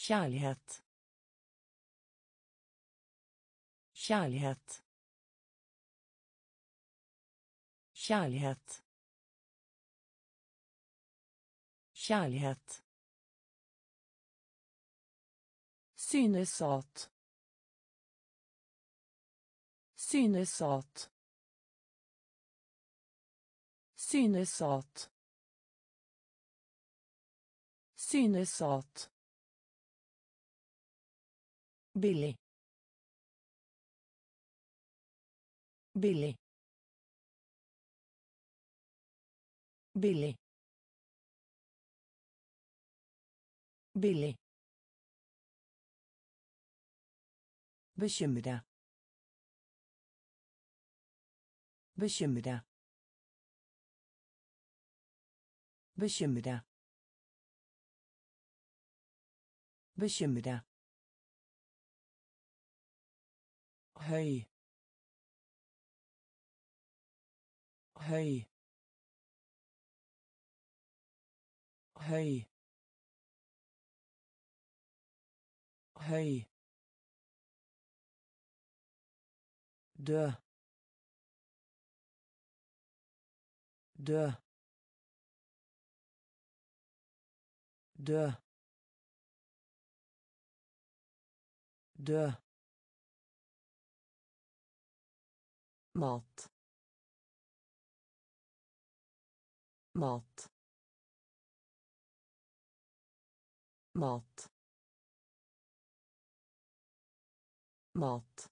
Kärlighet. Kärlighet. Kärlighet. Kärlighet. Synesat. Synesat. Synesat. Synesat. Billig. Billig. Billig. Billig. Bekymre. Bekymre. Bekymre. Bekymre. Høy. Høy. Høy. Høy. Dø. Dø. Dø. Dø. Mat. Mat. Mat. Mat.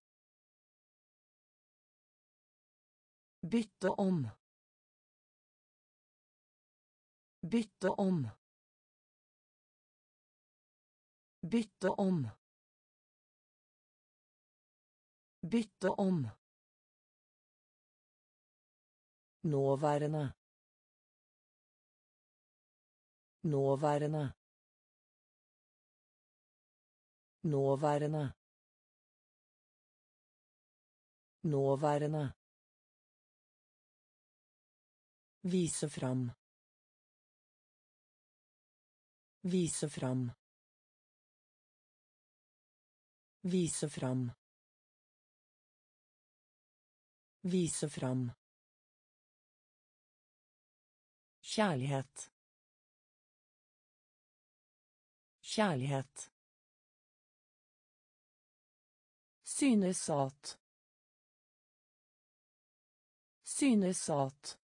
Bytte om. Bytte om. Bytte om. Bytte om. Nåværende. Nåværende. Nåværende. Nåværende. Vise fram. Vise fram. Vise fram. Vise fram. Kärlighet. Kärlighet. Synesat. Synesat.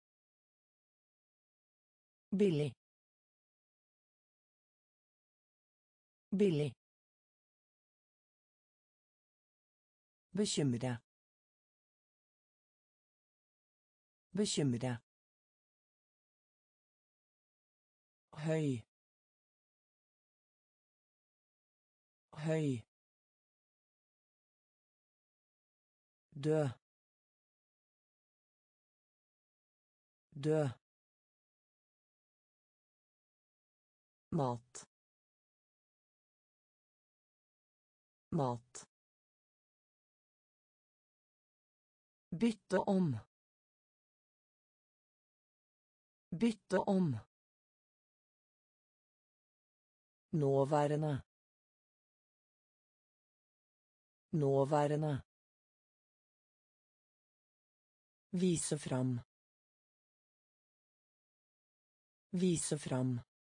Billig. Billig. Bekymre. Bekymre. Høy. Høy. Dø. Dø. Mat. Mat. Bytte om. Bytte om. Nåværende. Nåværende. Vise fram. Vise fram.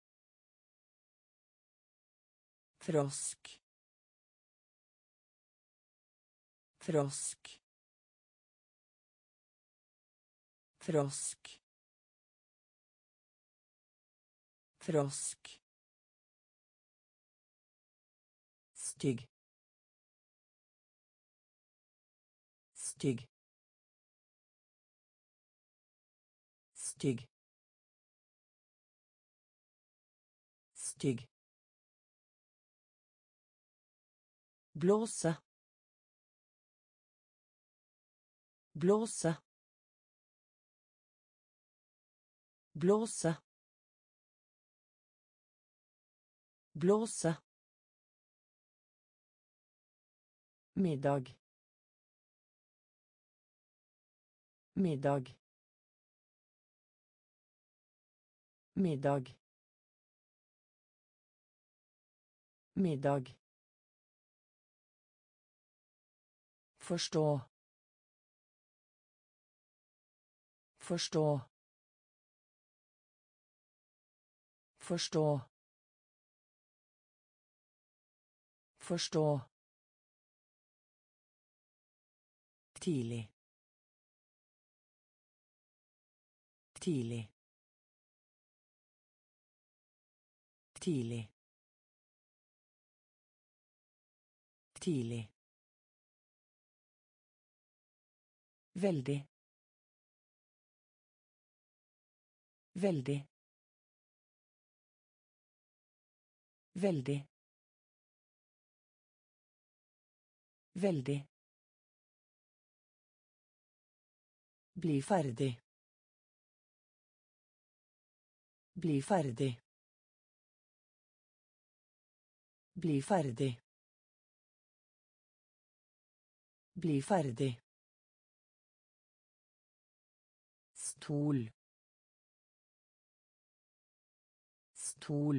Frosk. Frosk. Frosk. Frosk. Stygg. Stygg. Stygg. Stygg. Blåse. Blåse. Blåse. Blåse. Middag. Middag. Middag. Middag. Forstå. Forstå. Forstå. Forstå. Tidlig. Tidlig. Tidlig. Tidlig. Veldig. Veldig. Veldig. Veldig. Bli ferdig. Bli ferdig. Bli ferdig. Bli ferdig. Stol. Stol.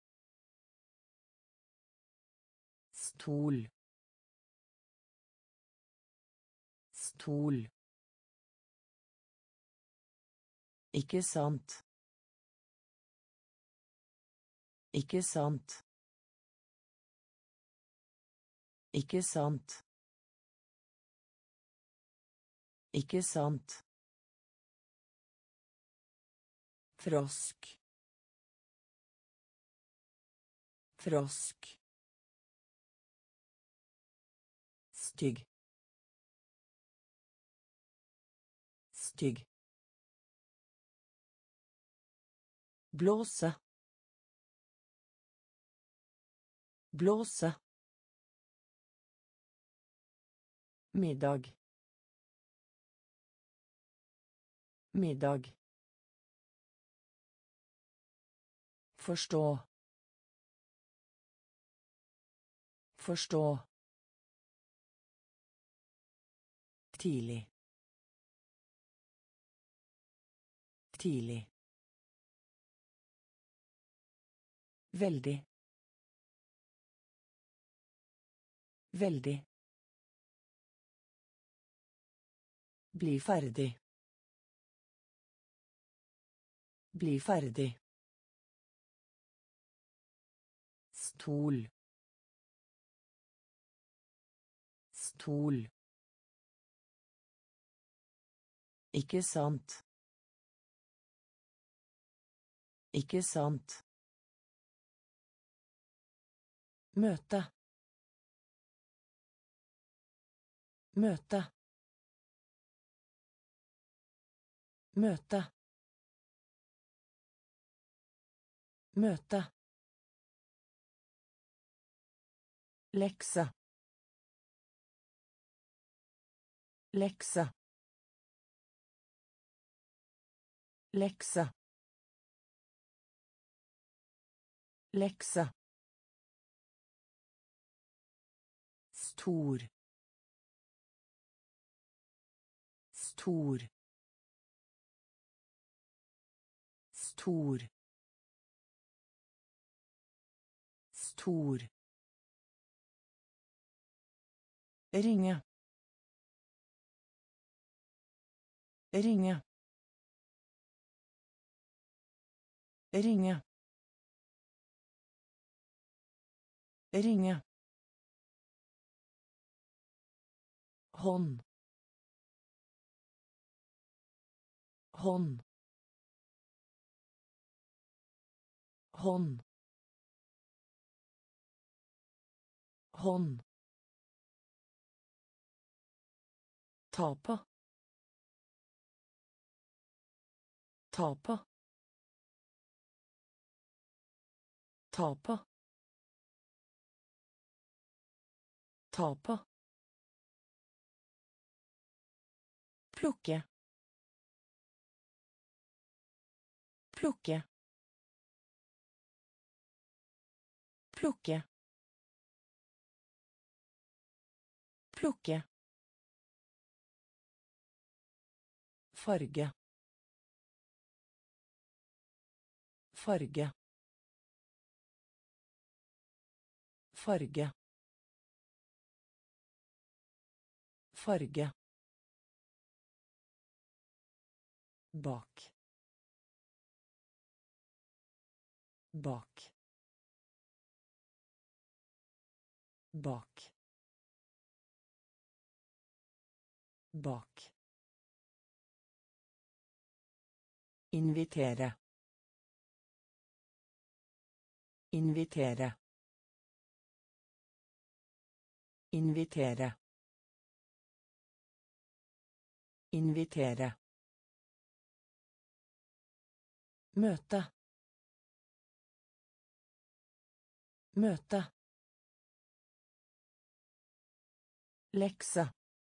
Stol. Stol. Ikke sant. Ikke sant. Ikke sant. Ikke sant. Frosk. Frosk. Stygg. Stygg. Blåse. Blåse. Middag. Middag. Forstå. Forstå. Tidlig. Tidlig. Veldig. Veldig. Bli ferdig. Bli ferdig. Stol. Stol. Ikke sant. Ikke sant. Møte. Møte. Møte. Møte. Lekse. Lekse. Lekse. Lekse. Stor. Stor. Stor. Stor. Ringe. Ringe. Ringe. Ringe. Hånd. Hånd. Hånd. Hånd. Ta på. Ta på. Ta på. Ta på. Plukke. Plukke. Plukke. Plukke. Farge. Farge. farge, farge, bak, bak, bak, bak, invitere, invitere, invitere, invitere, møte, møte, lekse,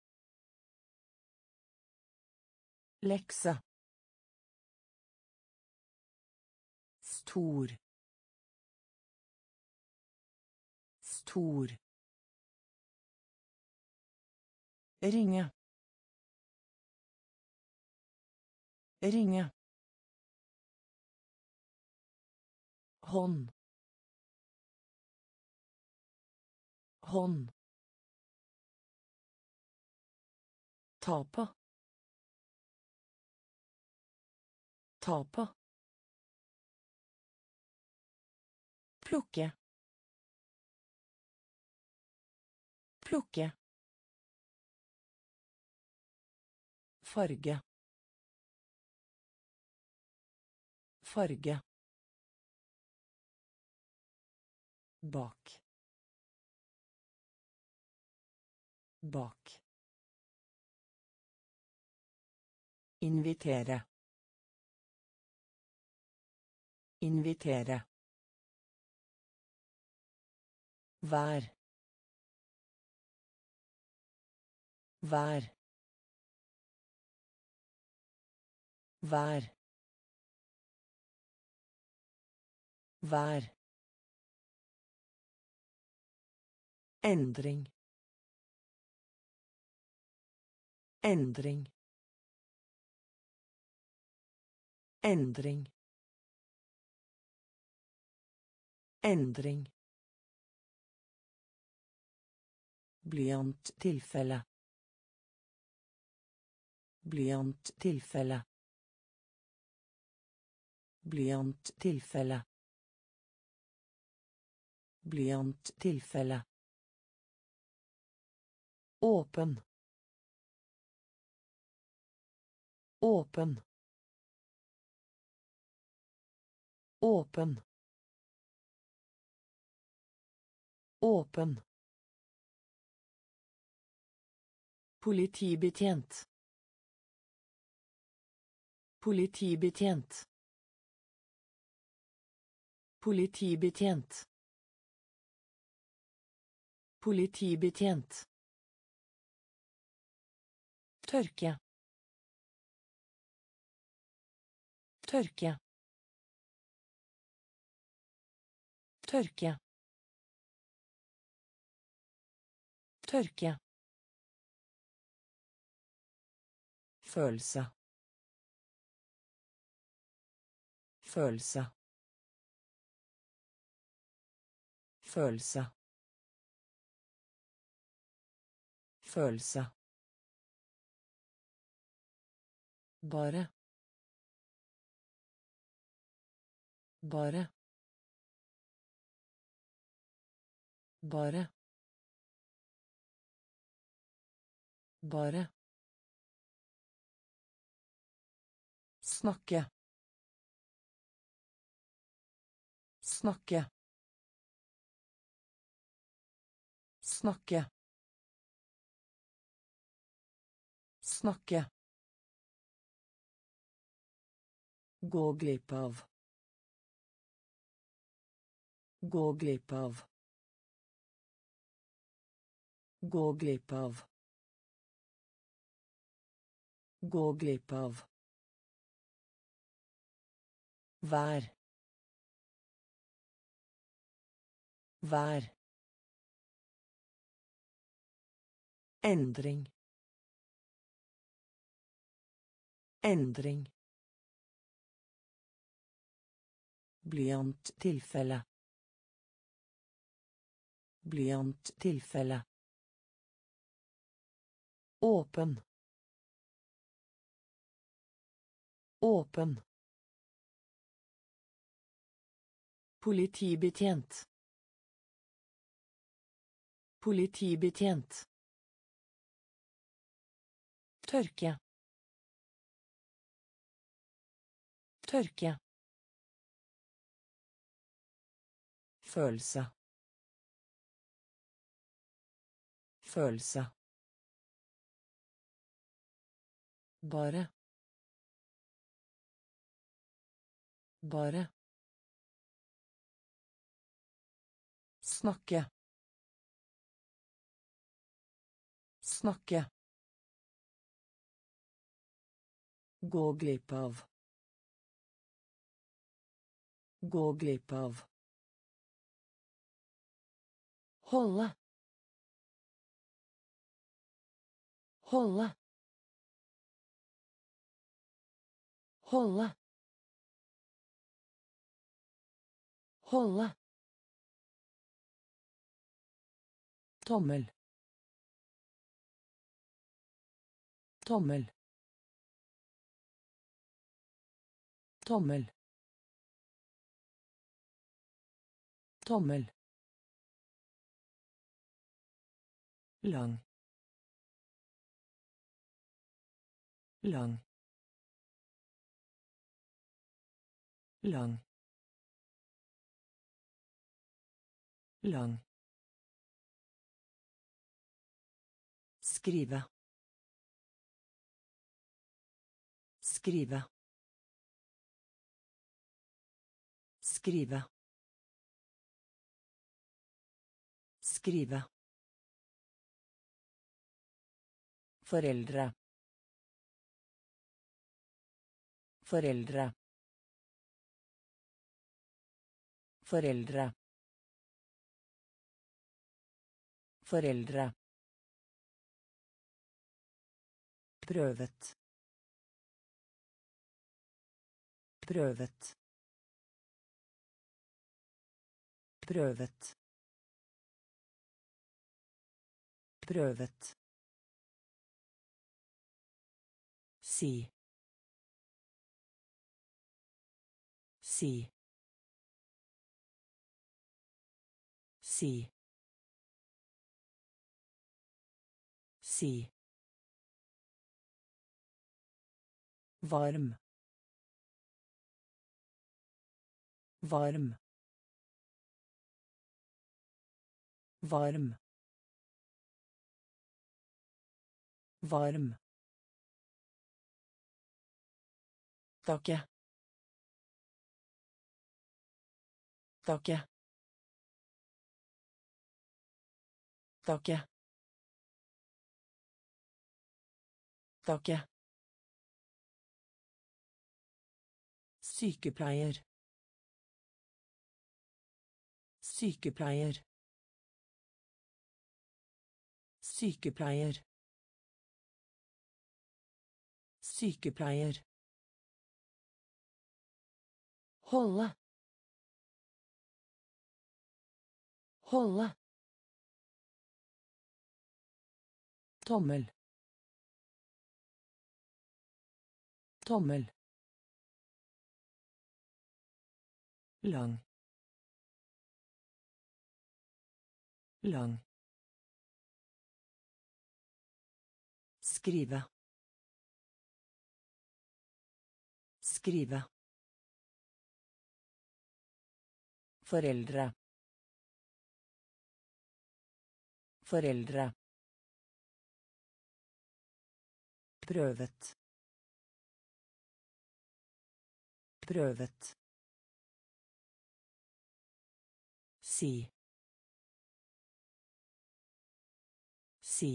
lekse, stor, stor, ringe, ringe, hånd, hånd, ta på, ta på, plukke, plukke, farge, farge, bak, bak, invitere, invitere, vær, vær, vær, vær, endring, endring, endring, endring, blyanttilfelle, blyanttilfelle, blyanttilfelle, blyanttilfelle, åpen, åpen, åpen, åpen, politibetjent, politibetjent, politibetjent, politibetjent, tørke, tørke, tørke, tørke, følelse, følelse, følelse, følelse, bare, bare, bare, bare, snakke, snakke, snakke, snakke, gå glipp av, gå glipp av, gå glipp av, gå glipp av, vær, vær, endring, endring, blyanttilfelle, Blyanttilfelle. Åpen. Åpen. Politibetjent. Politibetjent. Tørke. Tørke. Følelse. Følelse. Bare. Bare. Snakke. Snakke. Gå glipp av. Gå glipp av. Holde. Holde. Holde. Holde. Tommel. Tommel. Tommel. Tommel. Lang. Lang. Lang. Lang. Skrive. Skrive. Skrive. Skrive. Foreldre. Foreldre. Foreldre. Foreldre. Prøvet. Prøvet. Prøvet. Prøvet. Si. Si. Si. Si. Varm. Varm. Varm. Varm. Takke. Takke. Takke. Takke. Sykepleier. Sykepleier. Sykepleier. Sykepleier. Holde. Holde. Tommel. Tommel. Lang. Lang. Skrive. Skrive. Foreldre. Foreldre. Prøvet. Prøvet. Si. Si.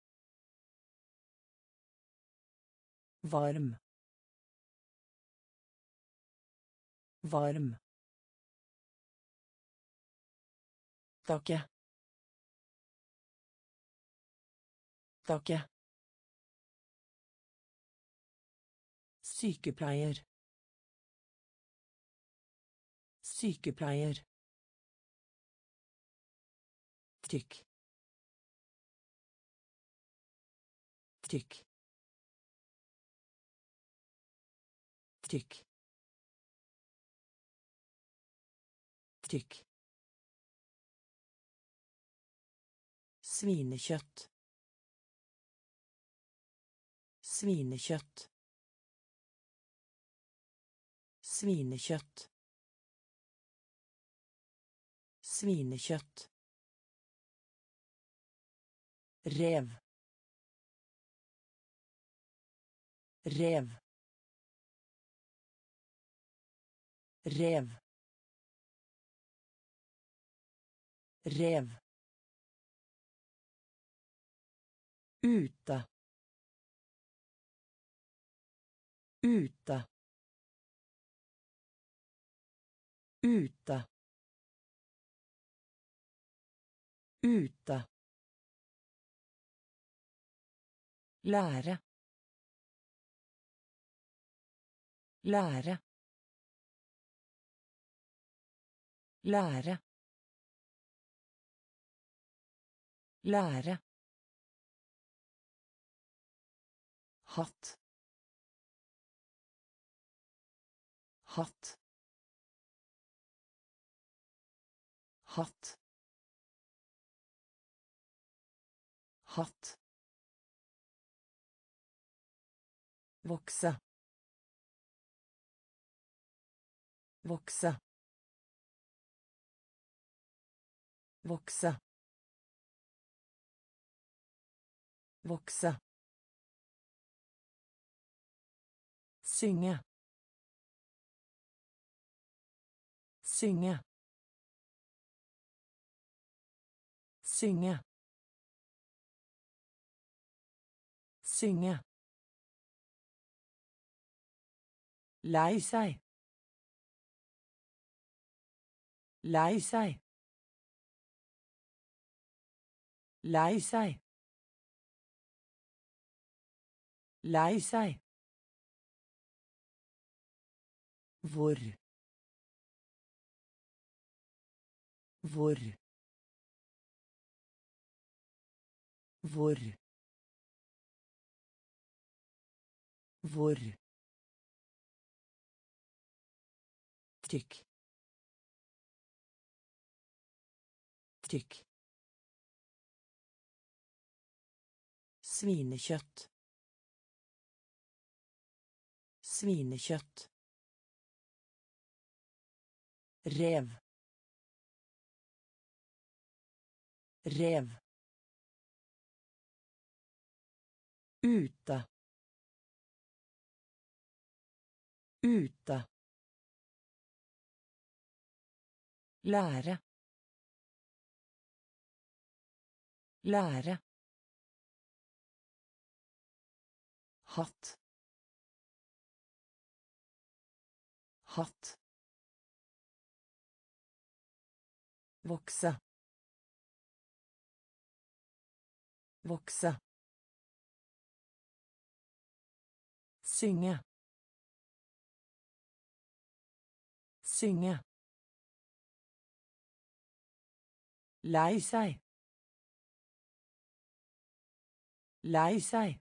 Varm. Varm. Takke. Takke. Sykepleier. Sykepleier. tykk tykk tykk tykk svinekjøtt svinekjøtt svinekjøtt svinekjøtt rev rev rev rev ute ute ute ute lære lære lære lære hatt hatt hatt hatt vokse vokse vokse vokse synge synge synge synge lei seg lei seg lei seg lei seg hvor hvor hvor hvor tykk tykk svinekjøtt svinekjøtt rev rev ute ute lære lære hatt hatt vokse vokse synge synge lei seg lei seg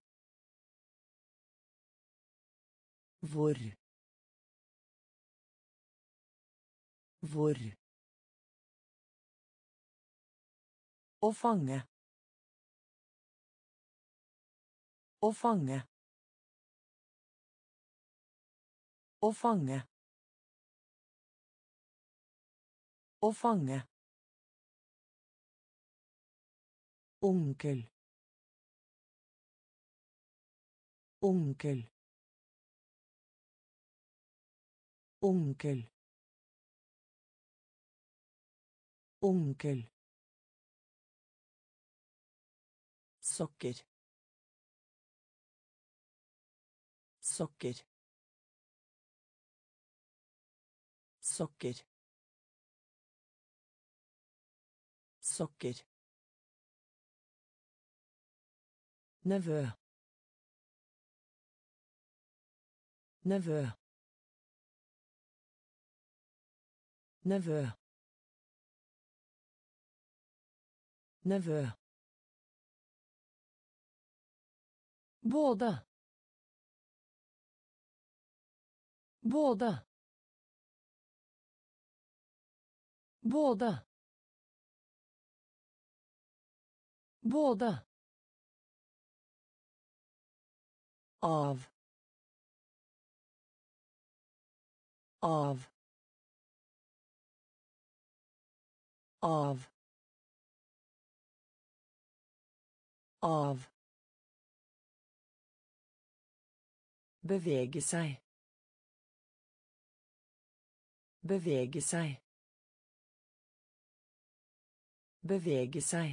hvor hvor å fange å fange å fange å fange onkel onkel onkel onkel sokker sokker sokker sokker nevø nevø nevø Nevø. Både. Både. Både. Både. Av. Av. Av. Av. Bevege seg. Bevege seg. Bevege seg.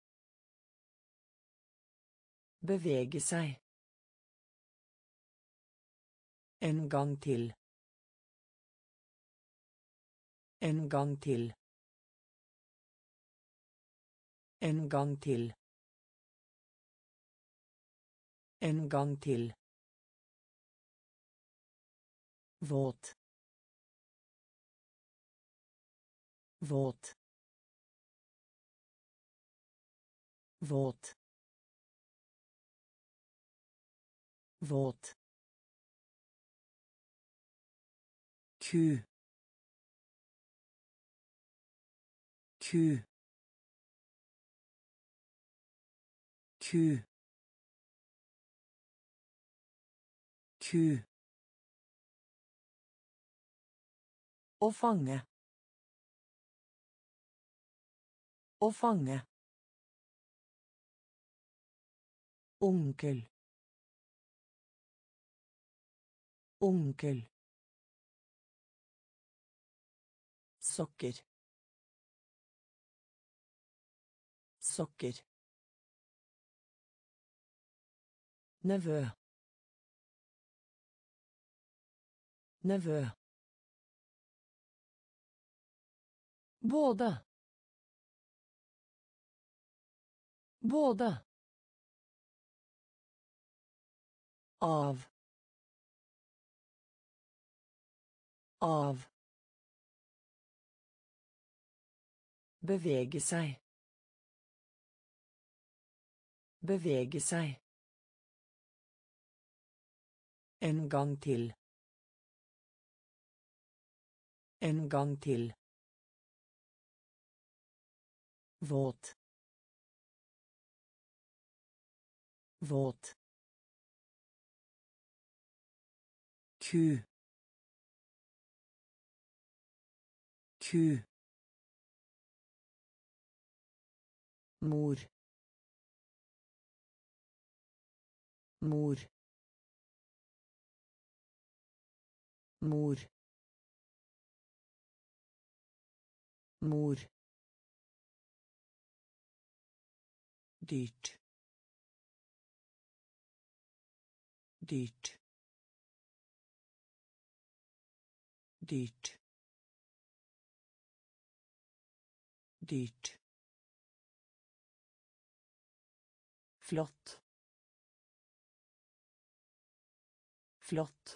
Bevege seg. En gang til. En gang til. En gang til. En gang til. Våt. Våt. Våt. Våt. Ku. Ku. Ku. Ku. Å fange. Å fange. Onkel. Onkel. Sokker. Sokker. Nevø. Nevø. Både. Både. Av. Av. Bevege seg. Bevege seg. En gang til. En gang til. Våt. Våt. Ku. Ku. Mor. Mor. Mor. Mor. Dyrt. Dyrt. Dyrt. Dyrt. Flott. Flott.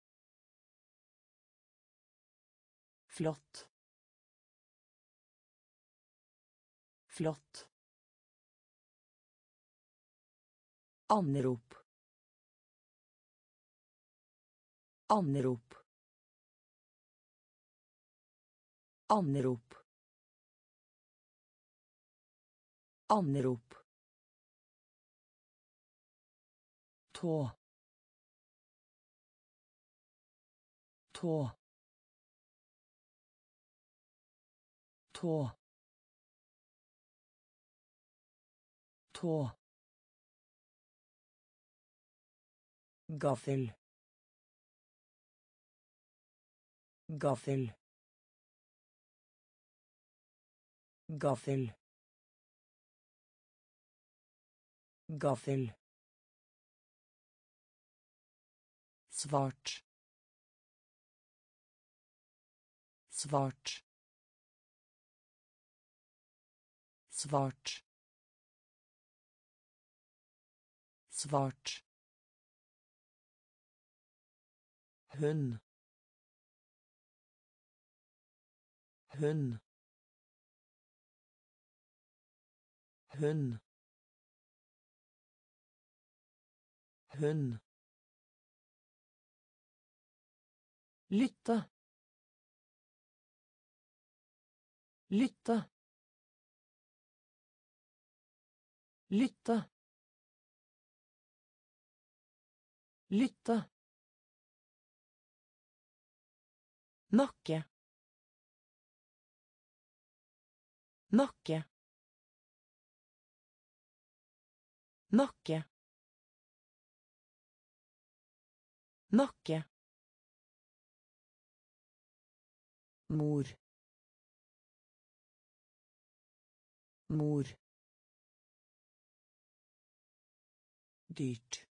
Flott. Flott. Anrop. Anrop. Anrop. Anrop. Tå. Tå. Tå. Tå. Gaffel. Gaffel. Gaffel. Gaffel. Svart. Svart. Svart. Svart. Hund. Hund. hund hund lytte lytte lytte lytte nakke nakke nakke nakke mor mor dyrt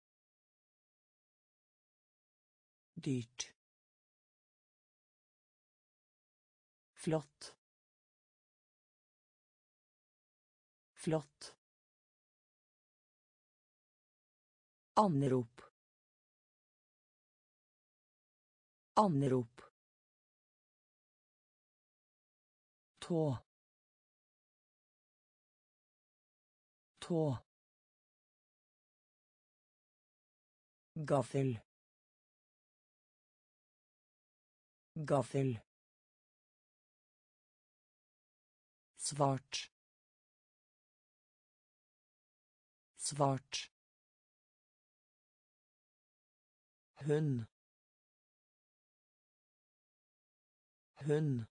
dyrt flott flott anrop anrop tå tå gaffel gaffel svart svart hund hund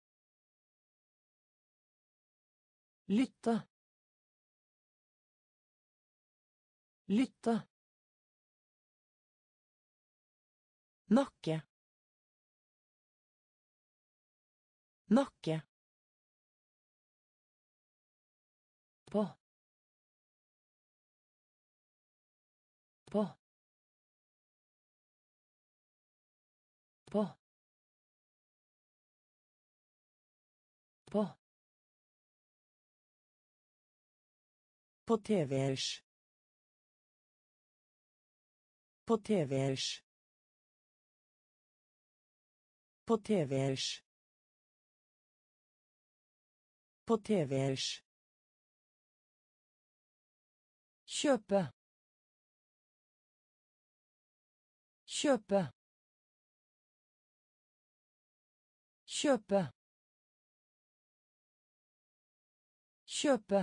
lytte lytte nakke nakke på på på på på tvers på tvers på tvers på tvers kjøpe kjøpe kjøpe kjøpe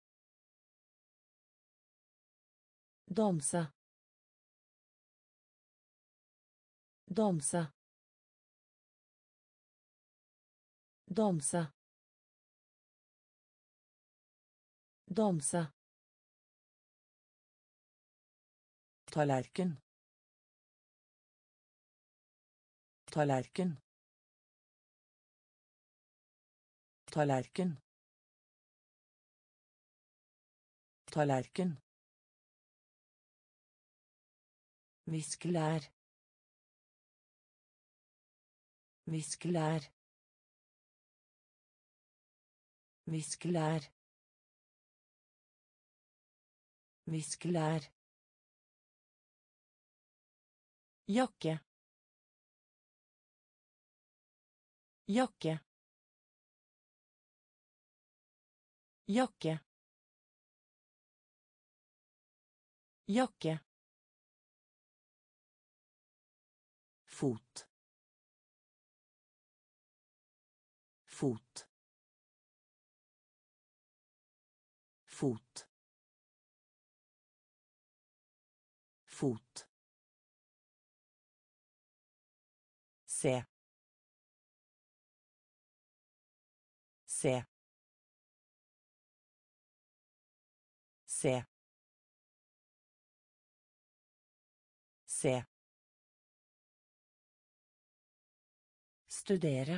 danse danse danse danse tallerken tallerken tallerken tallerken viskelær viskelær viskelær viskelær jakke jakke jakke jakke fot fot fot fot se se se se studere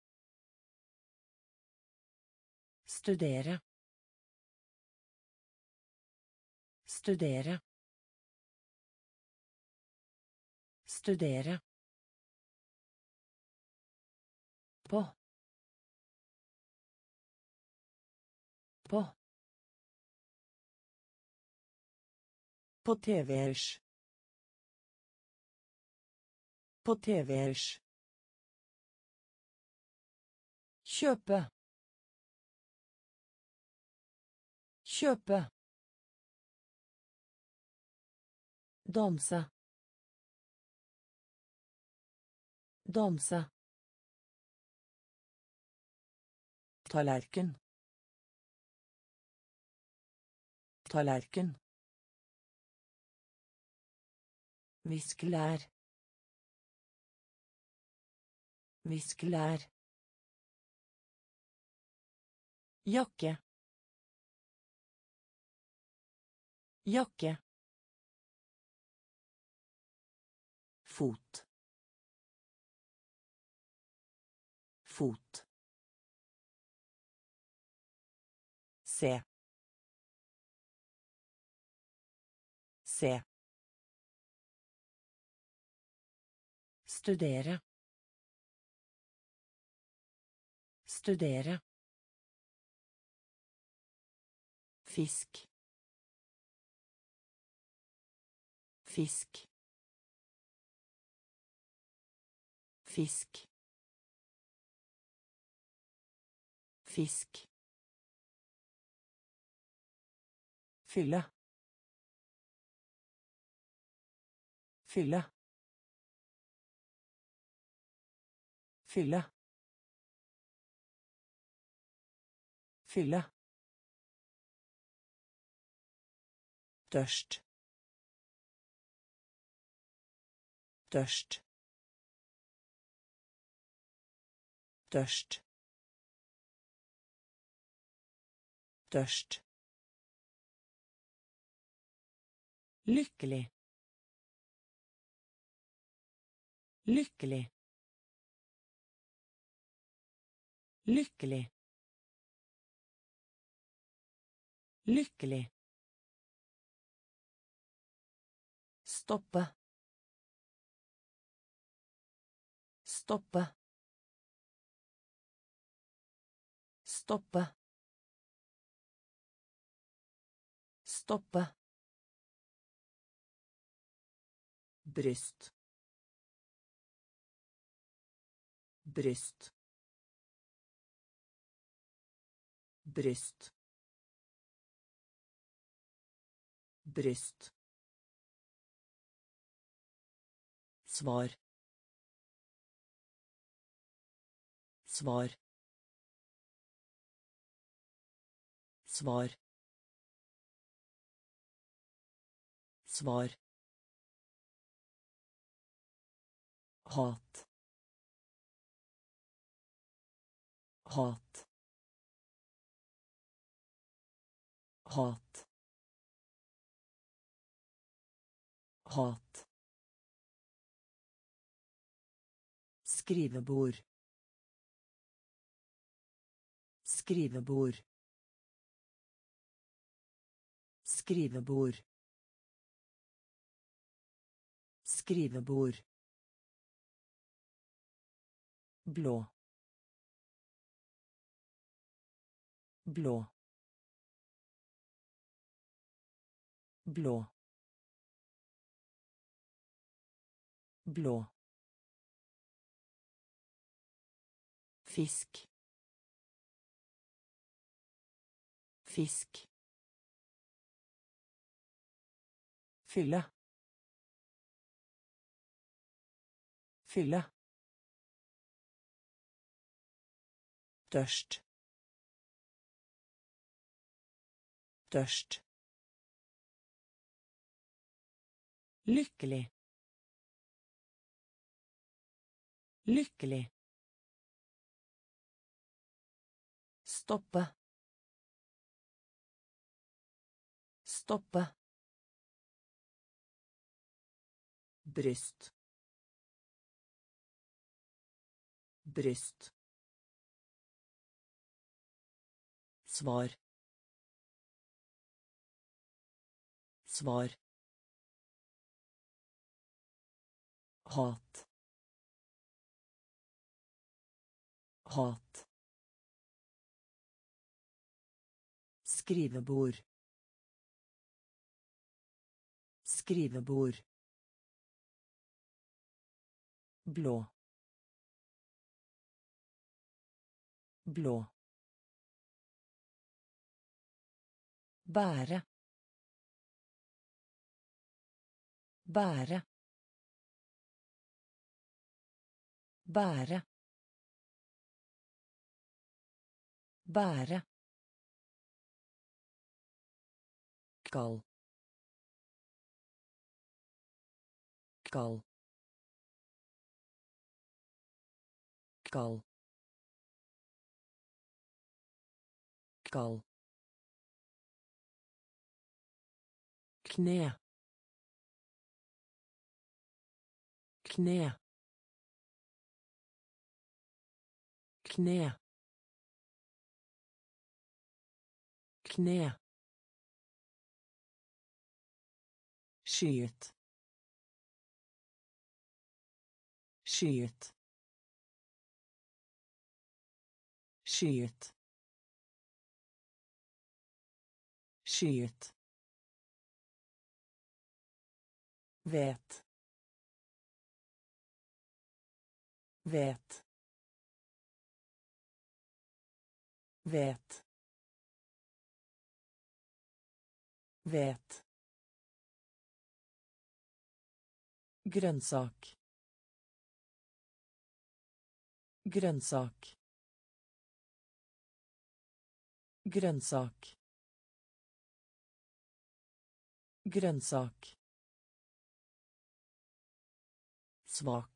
studere studere studere på på på tvers på tvers kjøpe Kjøpe. Danse. Danse. Tallerken. Tallerken. Viskelær. Viskelær. Jakke. Jakke. Fot. Fot. Se. Se. Studere. Studere. Fisk. Fisk. Fisk. Fisk. Fylle. Fylle. Fylle. Fylle. Tørst. Tørst. Tørst. Tørst. Lykkelig. Lykkelig. Lykkelig. Lykkelig. Stoppe. Stoppe. Stoppe. Stoppe. Bryst. Bryst. Bryst. Bryst. Svar. Svar. Svar. Svar. Hat. Hat. Hat. Hat. Skrivebord. Skrivebord. Skrivebord. Skrivebord. Blå. Blå. Blå. Blå. Fisk. Fisk. Fylle. Fylle. Tørst. Tørst. Lykkelig. Lykkelig. Stoppe. Stoppe. Bryst. Bryst. Svar. Svar. Hat. Hat. Skrivebord. Skrivebord. Blå. Blå. bære, bære, bære, bære, kald, kald, kald, kald, kne, kne, kne, kne, skyet, skyet, skyet, skyet, vet, vet, vet, vet, grønnsak, grønnsak, grønnsak, grønnsak, svak,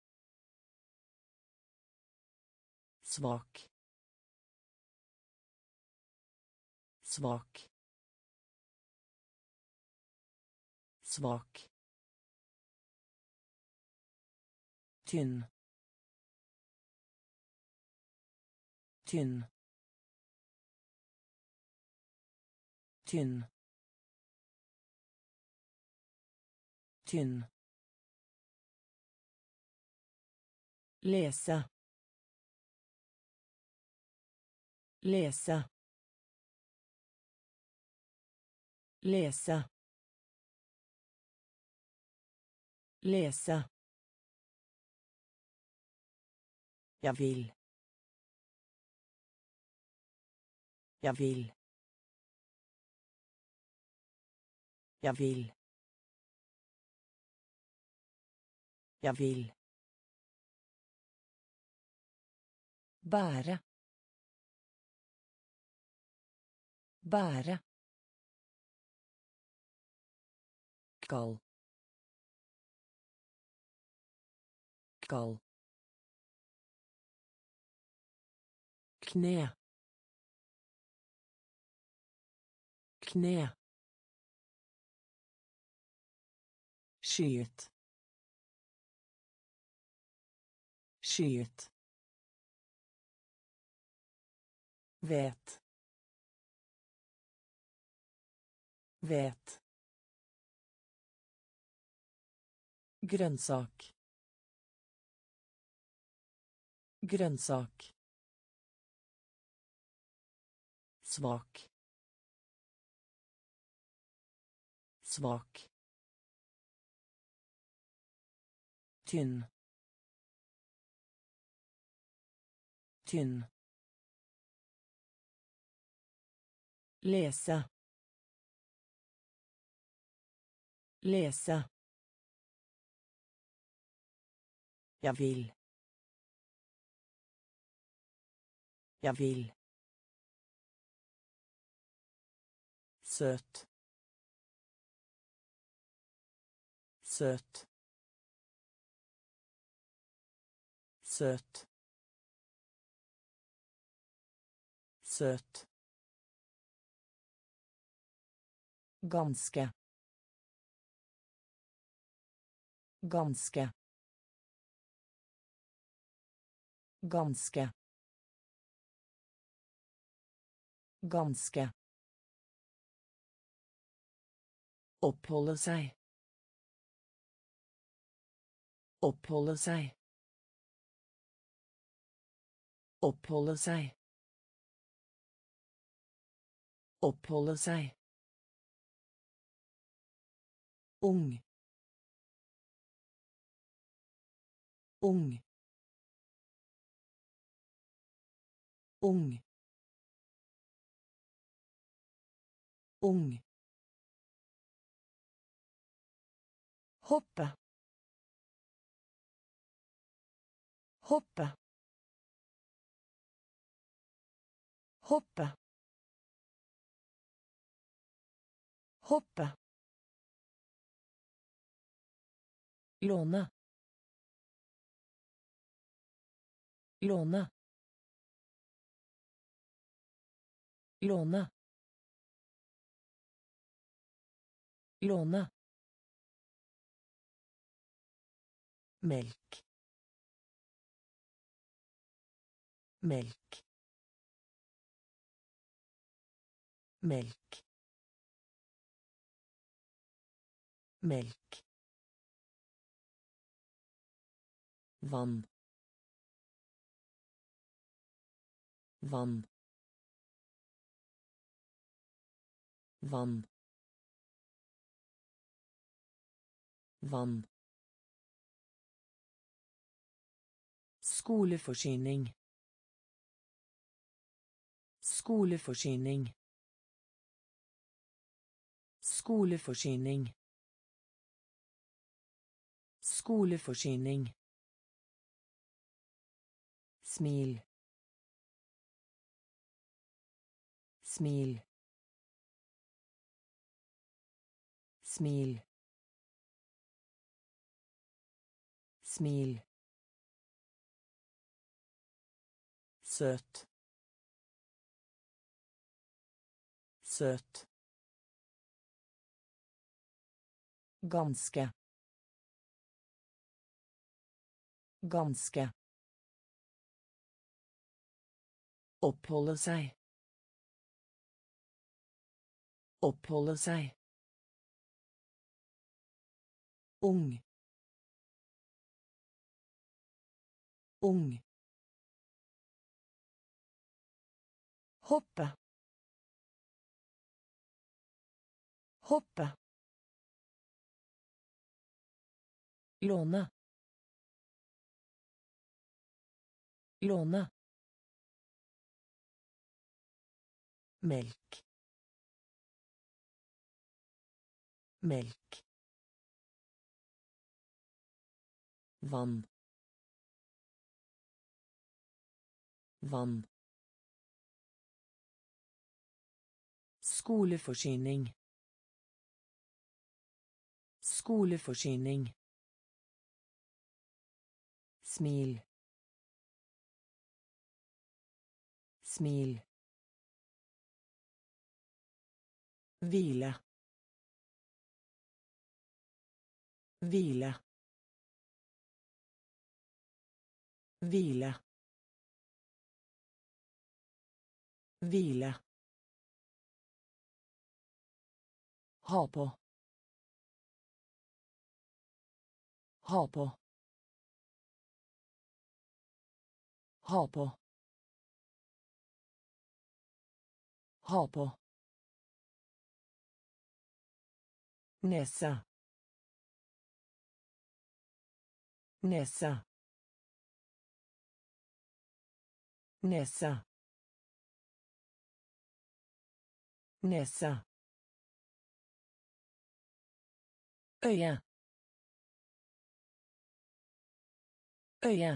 svak, svak, svak, tynn, tynn, tynn, tynn, lese, lese, lese, lese, jeg vil, jeg vil, jeg vil, jeg vil, bære, bære, kald, kald, kne, kne, skyet, skyet, vet, vet, grønnsak, grønnsak, svak, svak, tynn, tynn, lese, lese, jeg vil, jeg vil, søt, søt, søt, søt, ganske, ganske, ganske, ganske, oppholde seg, oppholde seg, oppholde seg, oppholde seg, ung, ung, ung, ung, hoppe, hoppe, hoppe, hoppe, låne, låne, låne, låne, melk, melk, melk, melk, vann, vann, vann, vann, skoleforsyning, skoleforsyning, skoleforsyning, skoleforsyning, smil, smil, smil, smil, søt, søt, ganske, ganske, oppholde seg, oppholde seg, ung, ung, hoppe, hoppe, låne, låne, melk, melk, vann, vann, skoleforsyning, skoleforsyning, smil, smil, hvile, hvile, hvile, hvile, ha på, ha på, ha på, ha på, nese, nese, nese, nese, øye, øye,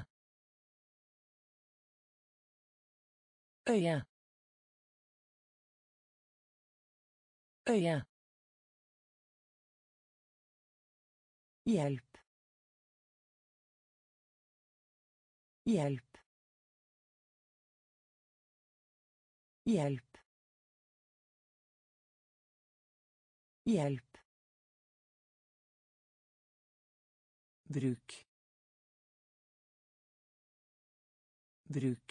øye, øye, hjelp, hjelp, hjelp, hjelp, bruk, bruk,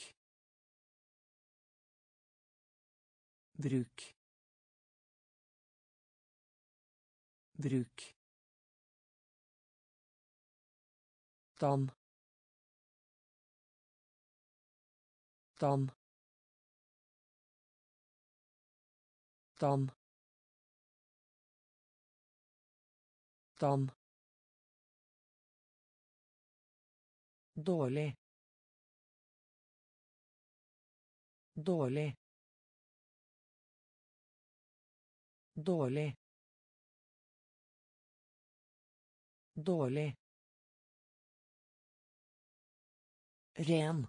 bruk, bruk, dam, dam, dam, dam, dårlig, dårlig, dårlig, dårlig, ren,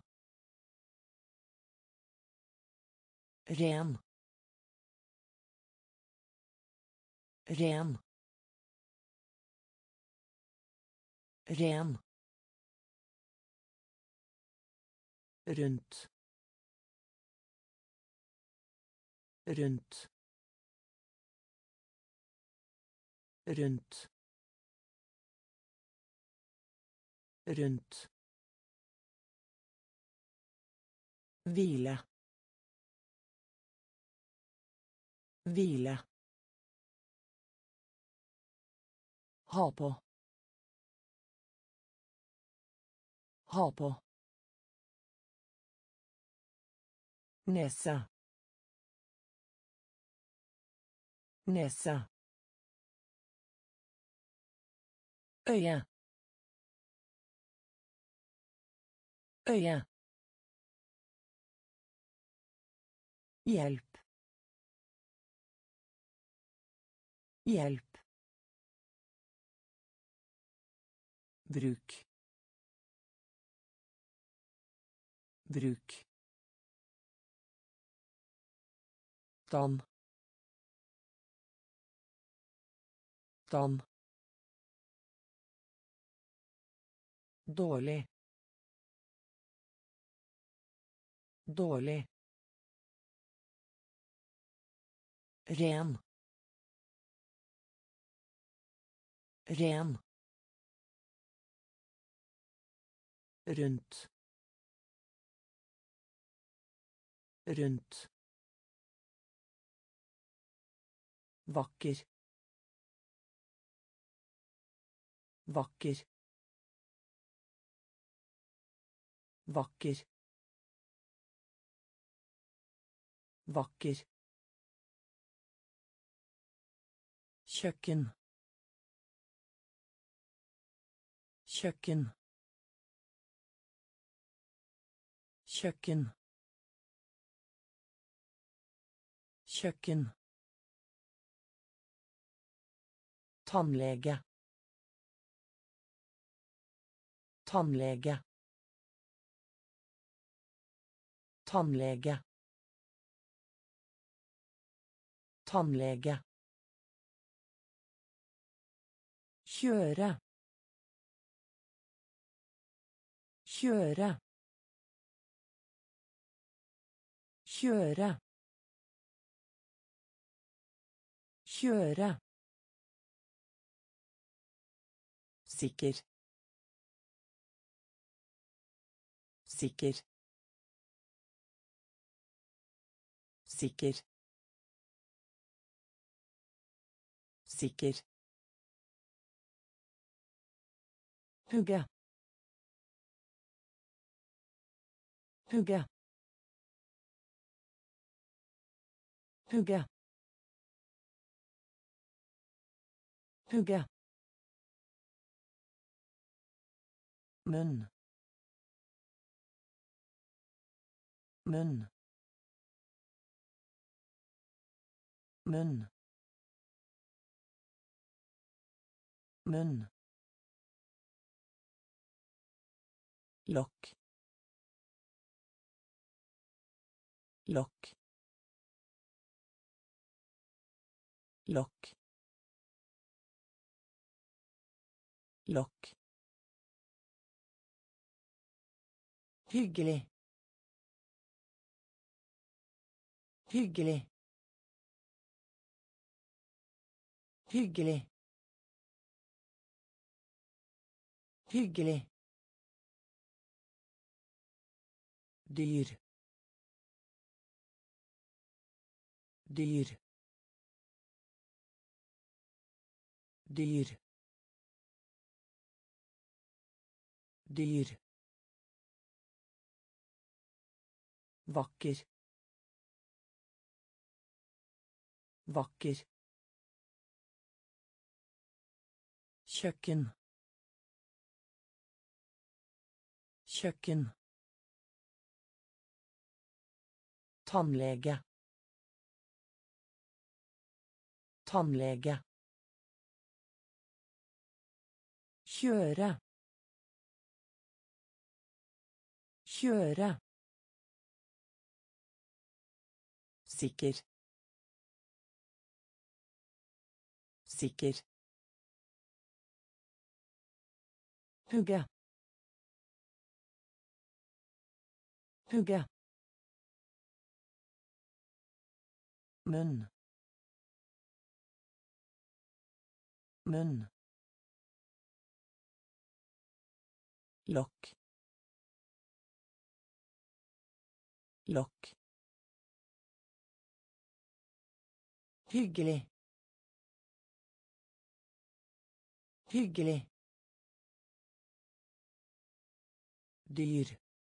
ren, ren, ren, rundt, rundt, rundt, rundt, hvile, hvile, ha på, ha på, nese, nese, øye, øye, hjelp, hjelp, bruk, bruk, dan, dan, dårlig, dårlig, ren, ren, rundt, rundt, vakker, vakker, vakker, vakker, kjøkken, kjøkken, kjøkken, kjøkken, tannlege, tannlege, tannlege, tannlege, kjøre, kjøre, kjøre, kjøre, sikker, sikker, sikker, sikker, hugge, hugge, hugge, hugge, munn, munn, munn, munn, lokk, lokk, lokk, lokk, hyggelig, hyggelig, hyggelig, hyggelig, dyr, dyr, dyr, dyr, vakker, vakker, kjøkken, kjøkken, tannlege, Tannlege. Kjøre. Kjøre. Sikker. Sikker. Hugge. Hugge. Munn. Munn. Lokk. Lokk. Hyggelig. Hyggelig. Dyr.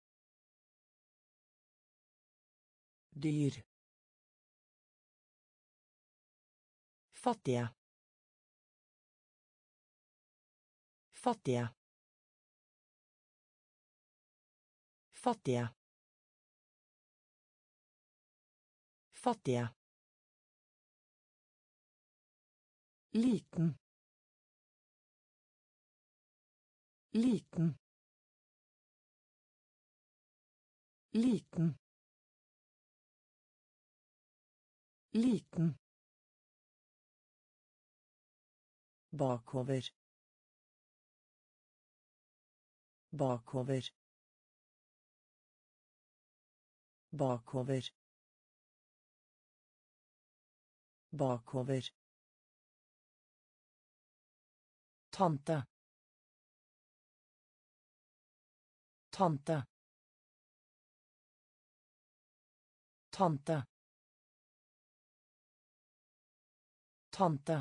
Dyr. Fattige. Fattige. Fattige. Fattige. Liten. Liten. Liten. Liten. Bakover. Bakover. Bakover. Bakover. Tante. Tante. Tante. Tante.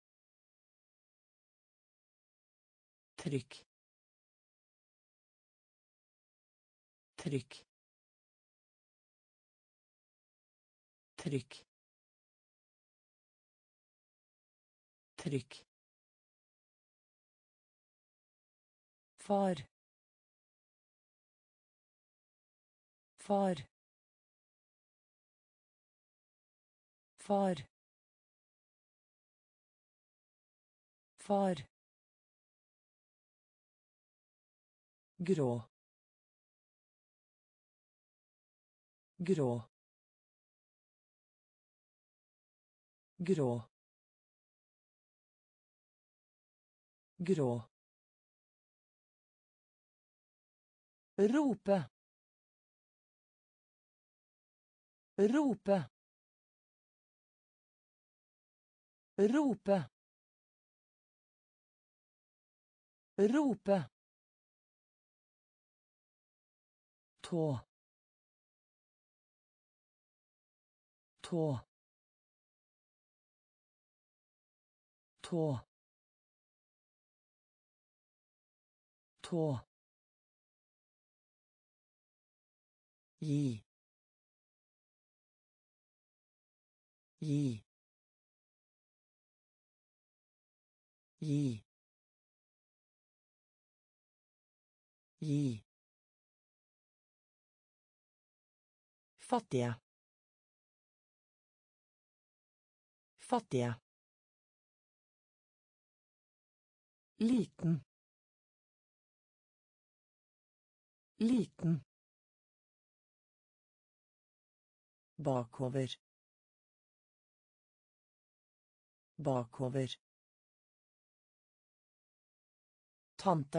Trykk. Trykk. Trykk. Trykk. Far. Far. Far. Far. Grå. Grå. Grå. Grå. Rope. Rope. Rope. Rope. Tå. Tå. Tå. Tå. Gi. Gi. Gi. Gi. Fattige. Fattige. Liten. Liten. Bakover. Bakover. Tante.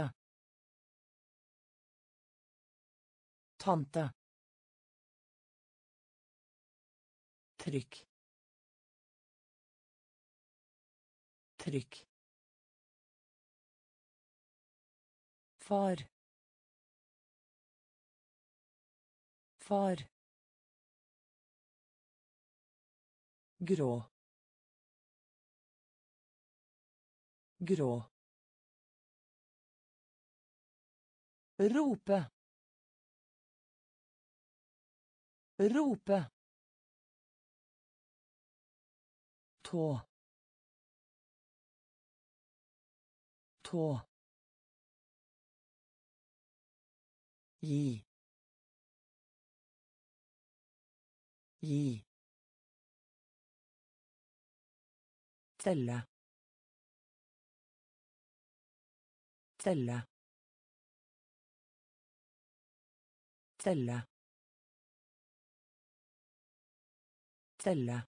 Tante. Trykk. Trykk. Far. Far. Grå. Grå. Rope. Rope. Tå. Tå. Gi. Gi. Telle. Telle. Telle. Telle.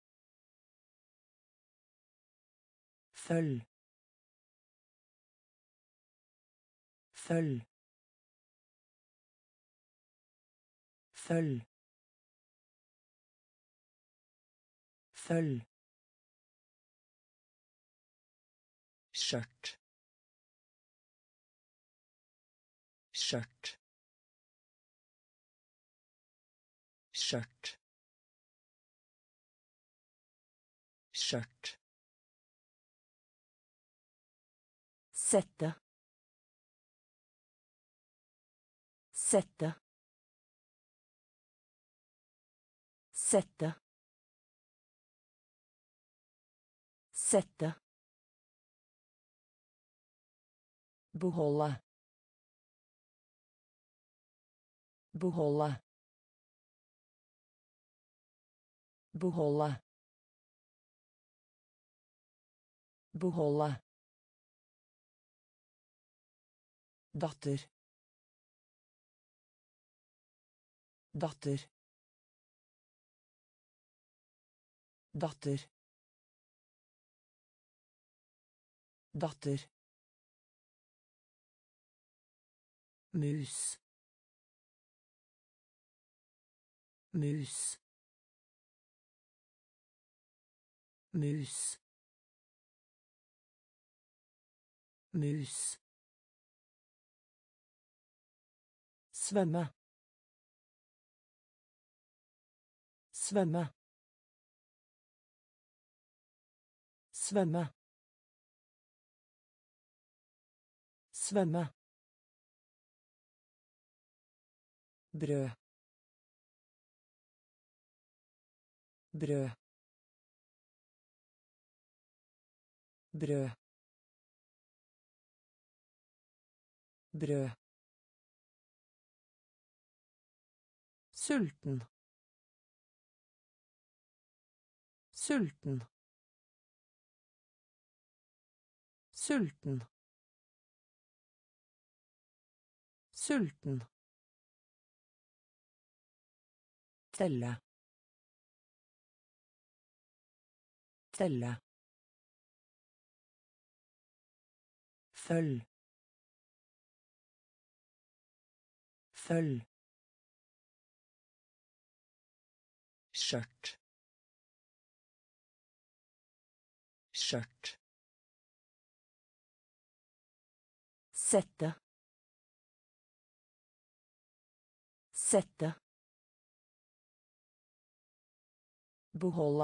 Følg. Følg. Følg. Følg. Skjørt. Skjørt. Skjørt. Skjørt. Sette. Sette. Sette. Sette. Beholde. Beholde. Beholde. Beholde. Datter. Datter. Datter. Datter. Mus. Mus. Mus. Mus. Svømme. Svømme. Svømme. Svømme. Brød. Brød. Brød. Brød. Sulten. Sulten. Sulten. Sulten. Telle. Telle. Følg. Følg. Skjørt. Skjørt. Sette. Sette. Beholde.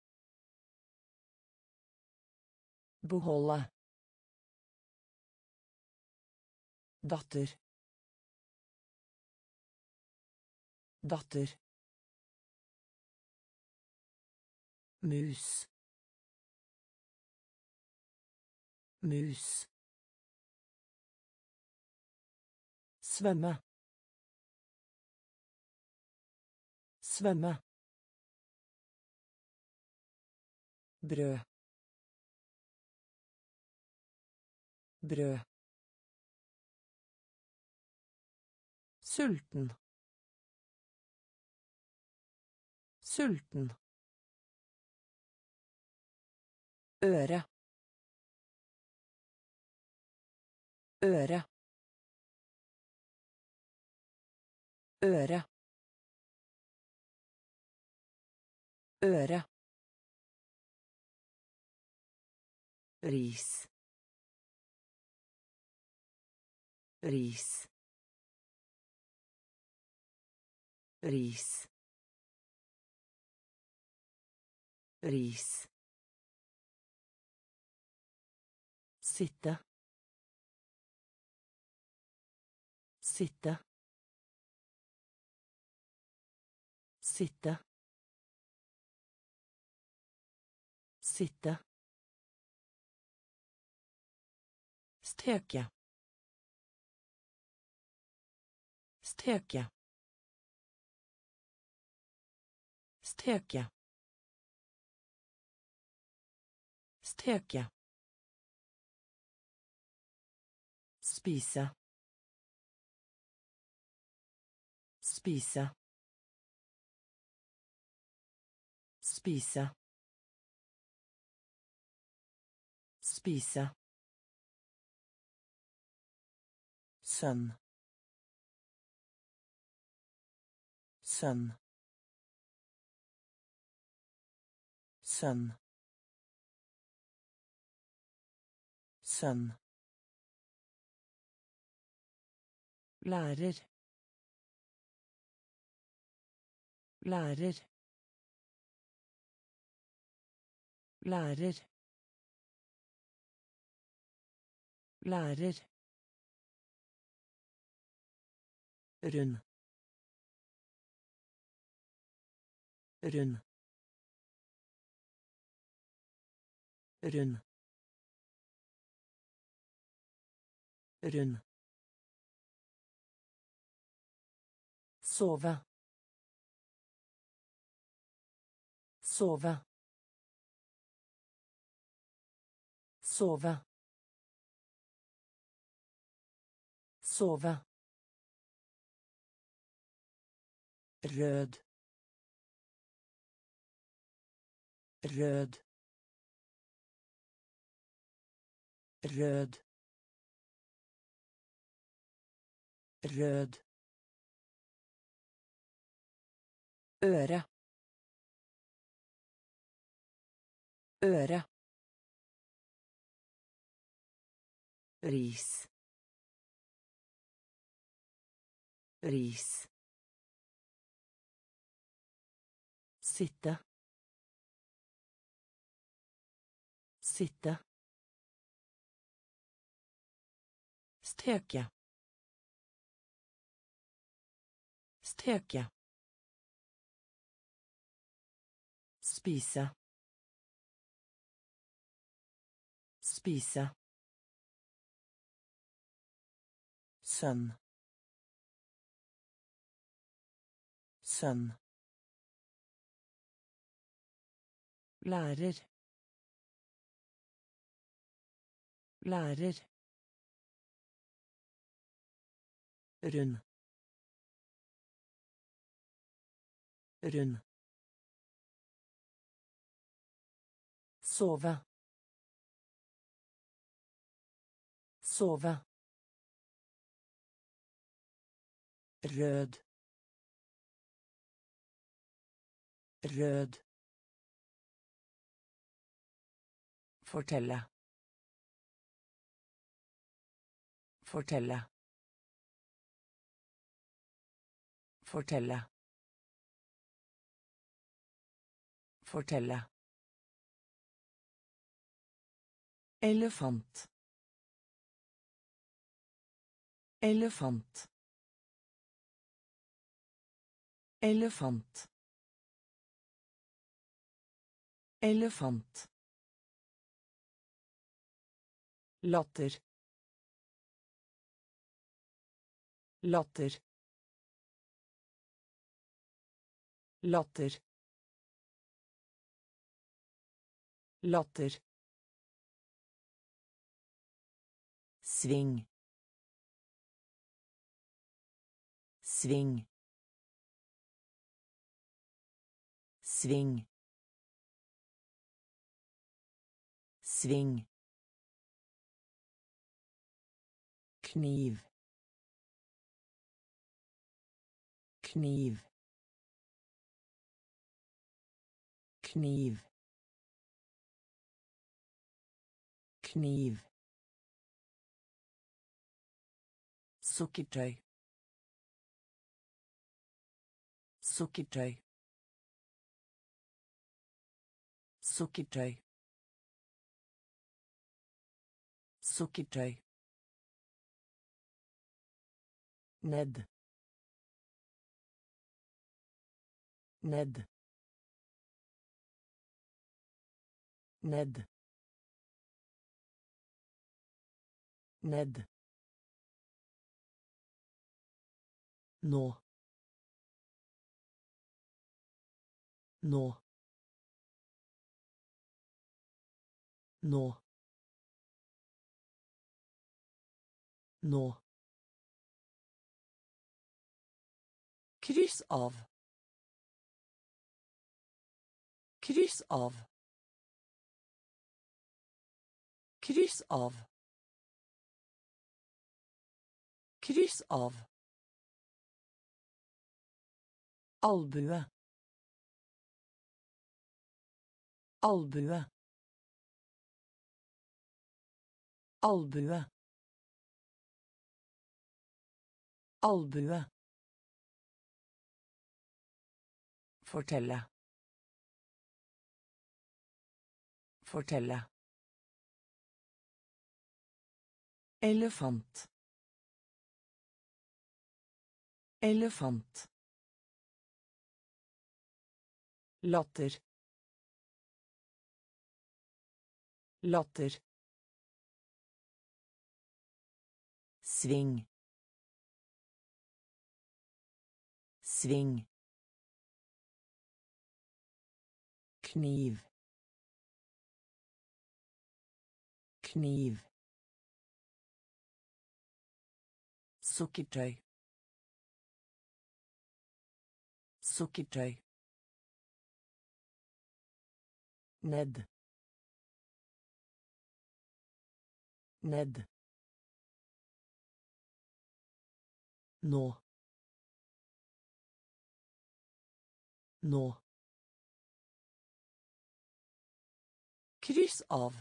Beholde. Datter. Datter. Mus. Mus. Svømme. Svømme. Brød. Brød. Sulten. Sulten. Øre. Øre. Øre. Øre. Ris. Ris. Ris. Ris. Sitte. Sitte. Sitte. Sitte. Steke. Steke. Steke. Steke. Spise. Spise. Spise. Spise. Sønn. Sønn. Sønn. Sønn. Lærer. Lærer. Lærer. Lærer. Rund. Rund. Rund. Rund. Sove. Sove. Sove. Sove. Rød. Rød. Rød. Rød. Øre. Øre. Ris. Ris. Sitte. Sitte. Steke. Steke. Spise. Spise. Sønn. Sønn. Lærer. Lærer. Rund. Rund. Sove. Sove. Rød. Rød. Fortelle. Fortelle. Fortelle. Fortelle. Elefant. Elefant. Elefant. Elefant. Latter. Latter. Latter. Latter. Sving. Sving. Sving. Sving. Kniv. Kniv. Kniv. Kniv. Sukkertøy. Sukkertøy. Sukkertøy. Sukkertøy. Ned. Ned. Ned. Ned. Nå. Nå. Nå. Nå. Kryss av. Kryss av. Kryss av. Kryss av. Albue. Albue. Albue. Albue. Fortelle. Fortelle. Elefant. Elefant. Latter. Latter. Sving. Sving. Kniv. Kniv. Sukkertøy. Sukkertøy. Ned. Ned. Nå. Nå. Kryss av.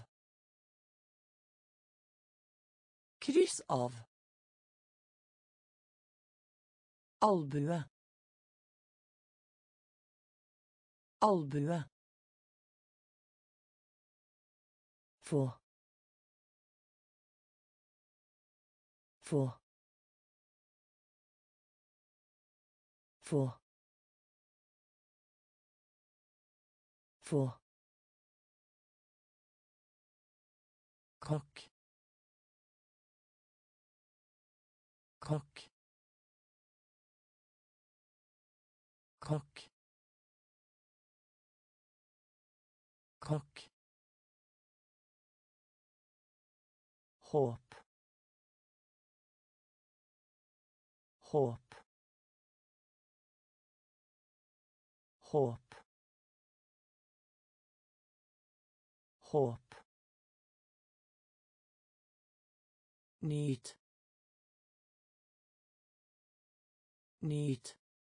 Kryss av. Albue. Albue. Få. Få. Få. Få. Kokk. Kokk. Kokk. Kokk. Håp. Håp. Håp. Håp. Nyt. Nyt.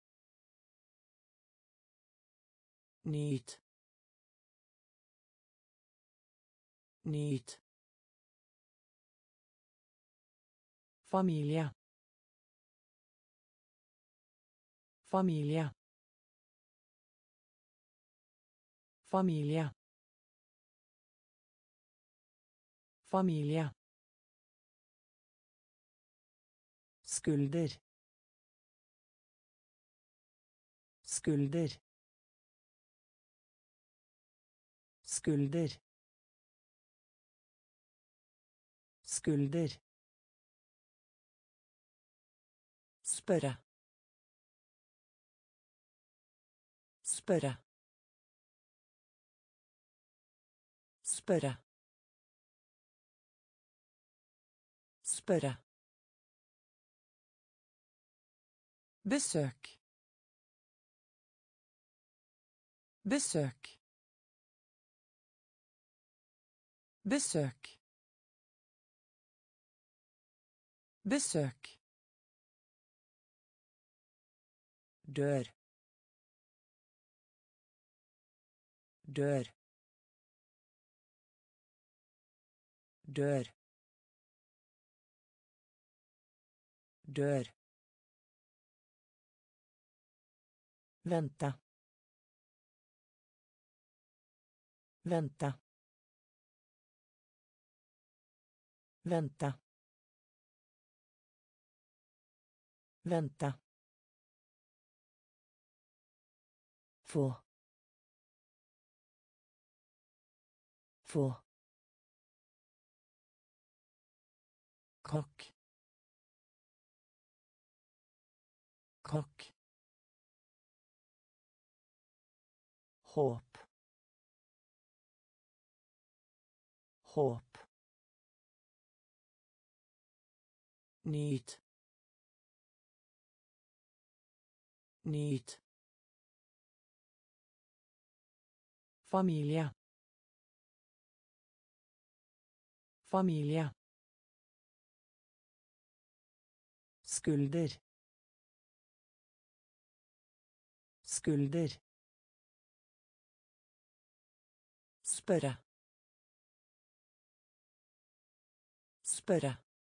Nyt. Nyt. Familie. Familie. Familie. Familie. Skulder. Skulder. Skulder. Skulder. Spørre. Spørre. Spørre. Spørre. Besøk. Besøk. Besøk. Besøk. Dør. Dør. Dør. Dør. Vente. Vente. Vente. Vente. Få. Få. Kokk. Kokk. Håp. håp, nyt, nyt, familie, familie, skulder, skulder, spørre, spørre,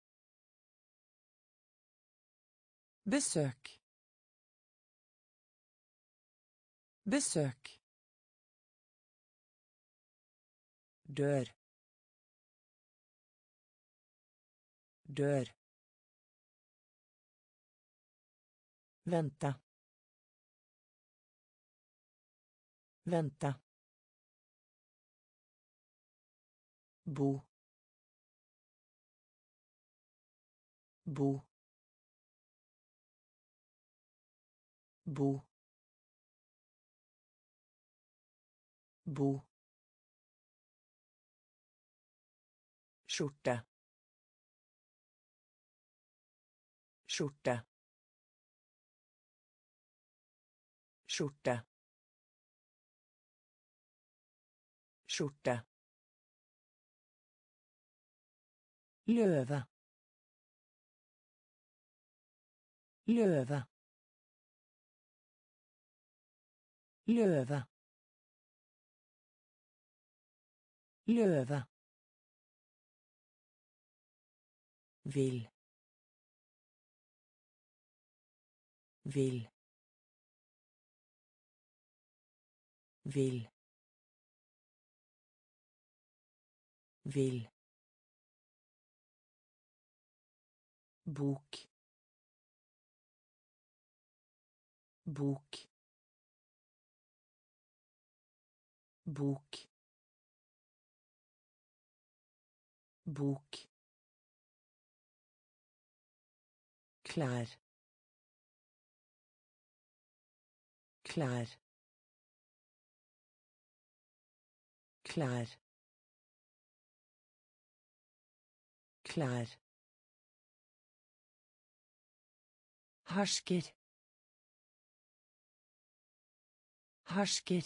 besøk, besøk, dør, dør, vente, vente, bo, bo, bo, bo, skjorte, skjorte, skjorte, skjorte, løve, løve, løve, løve, vil, vil, vil, vil, bok, bok, bok, bok, klær, klær, klær, klær, hersker, hersker,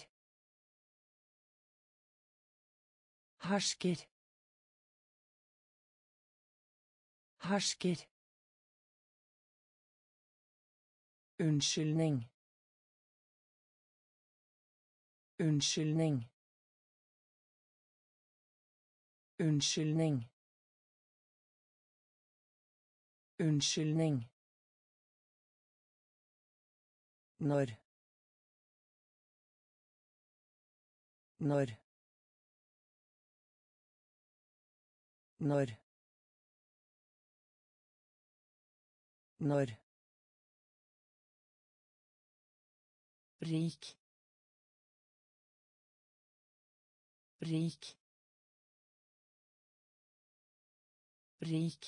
hersker, hersker, unnskyldning, unnskyldning, unnskyldning, unnskyldning, når, når, når, når, rik, rik, rik,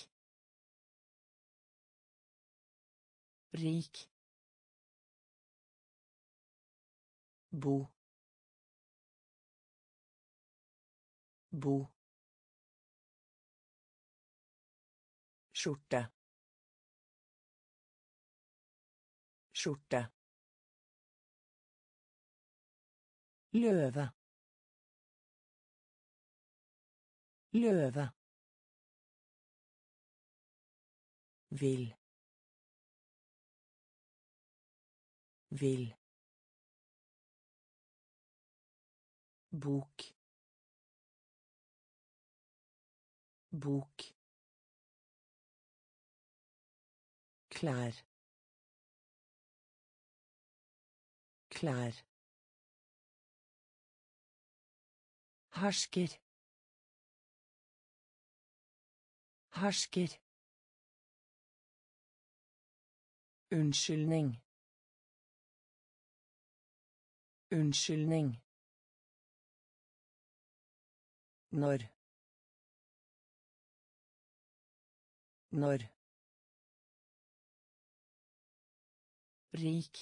rik, bo, bo, skjorte, skjorte, løve, løve, vil, vil, bok, bok, klær, klær, hersker, hersker, unnskyldning, unnskyldning, når, når, rik,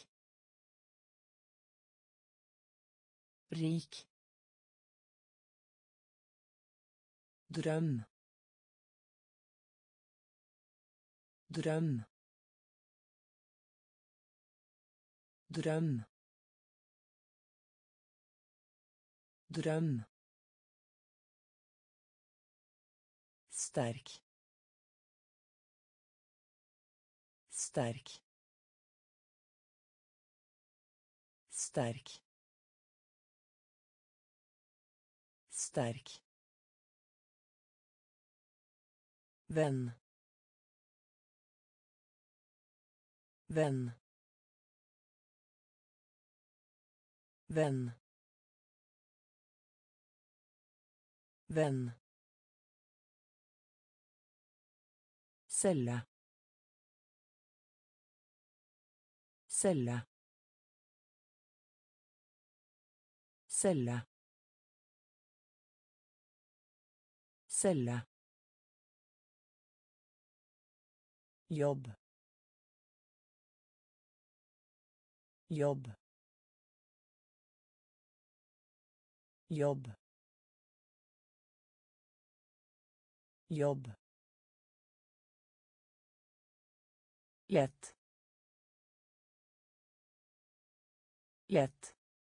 rik, drøm, drøm, drøm, drøm, sterk, sterk, sterk, sterk, venn, venn, venn, venn, celle, celle, celle, celle, jobb, jobb, jobb, jobb, lett, lett,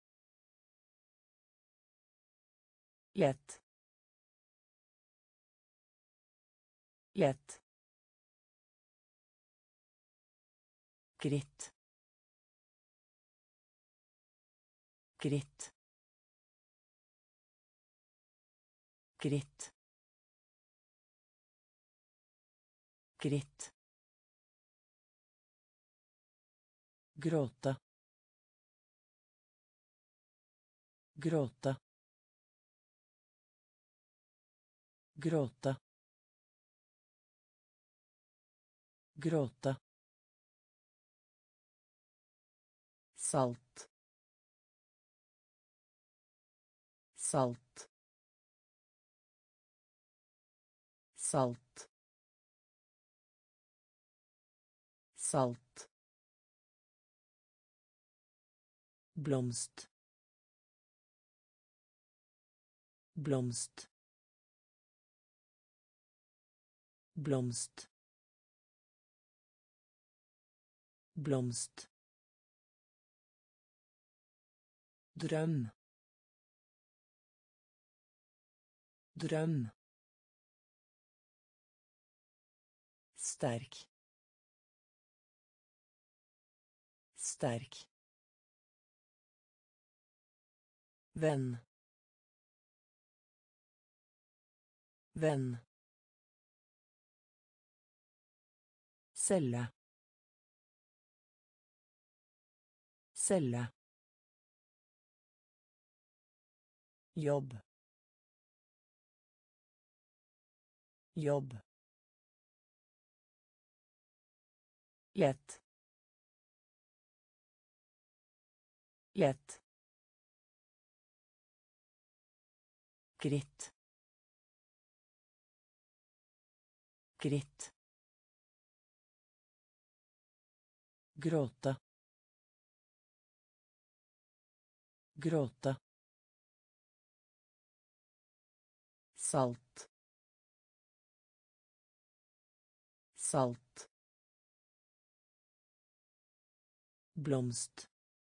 lett, lett, gritt, gritt, gritt, gritt, gråte, gråte, gråte, gråte, salt, salt, salt, salt, blomst, blomst, blomst, blomst, drøm, drøm, sterk, sterk, venn, venn, celle, celle, jobb, jobb, lett, lett, gritt, gritt, gråte, gråte, salt, salt, blomst,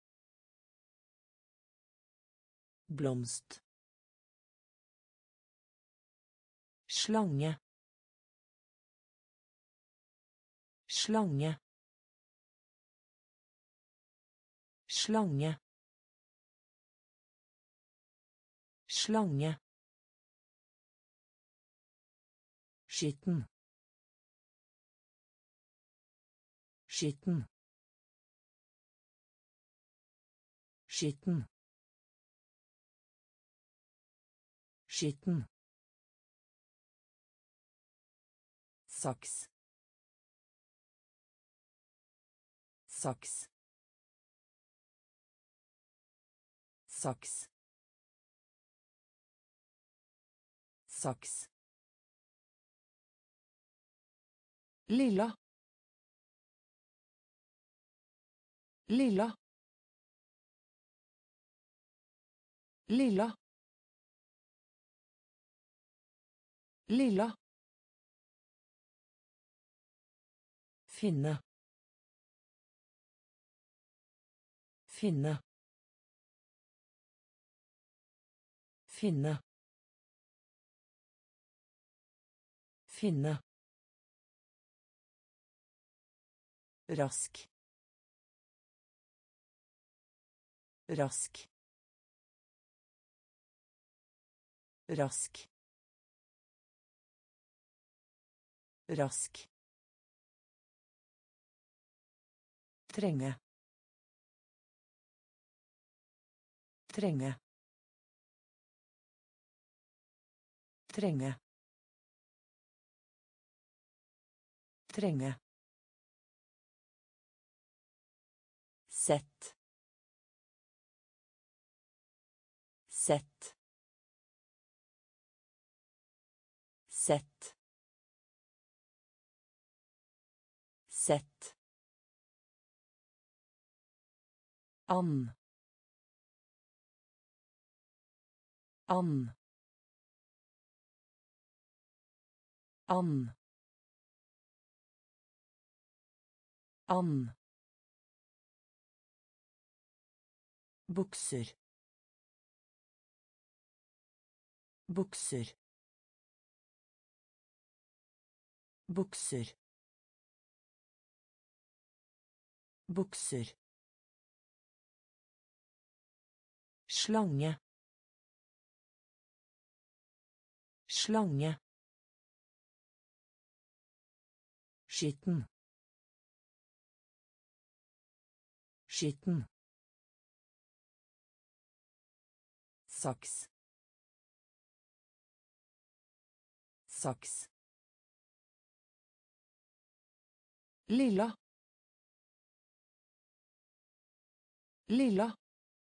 blomst, slange, slange, slange, slange, skitten, skitten, skitten, skitten, saks, saks, saks, saks, lilla, lilla, lilla, Lilla. Finne. Finne. Finne. Finne. Rask. Rask. Rask. Rask. Trenge. Trenge. Trenge. Trenge. Sett. Sett. Sett. Sett. An. An. An. An. Bukser. Bukser. Bukser. Bukser. Slange. Slange. Skitten. Skitten. Saks. Saks. Lilla. Lilla.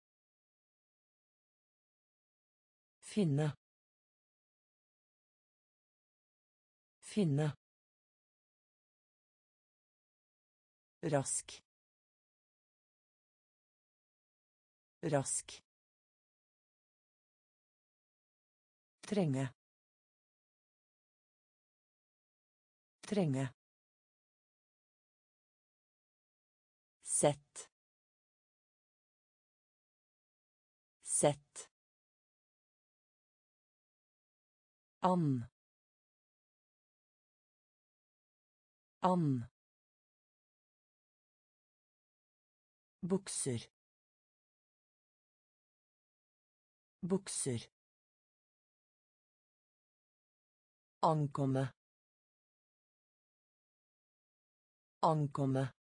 Finne. Finne. Rask. Rask. Trenge. Trenge. Sett. Sett. An. An. Bukser. Bukser. Ankomme. Ankomme.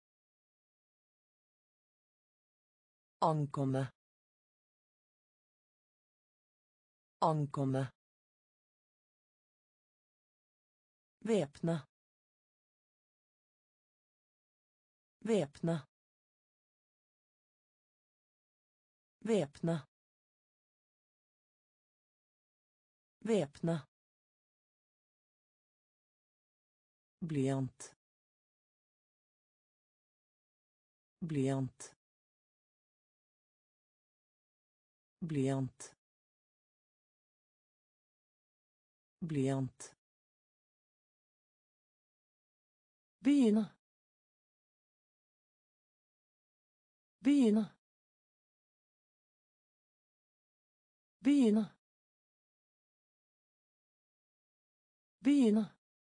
Ankomme. Ankomme. Væpne. Væpne. Væpne. Væpne. Blyant. Blyant. Blyant. Blyant. Begynne. Begynne. Begynne. Begynne.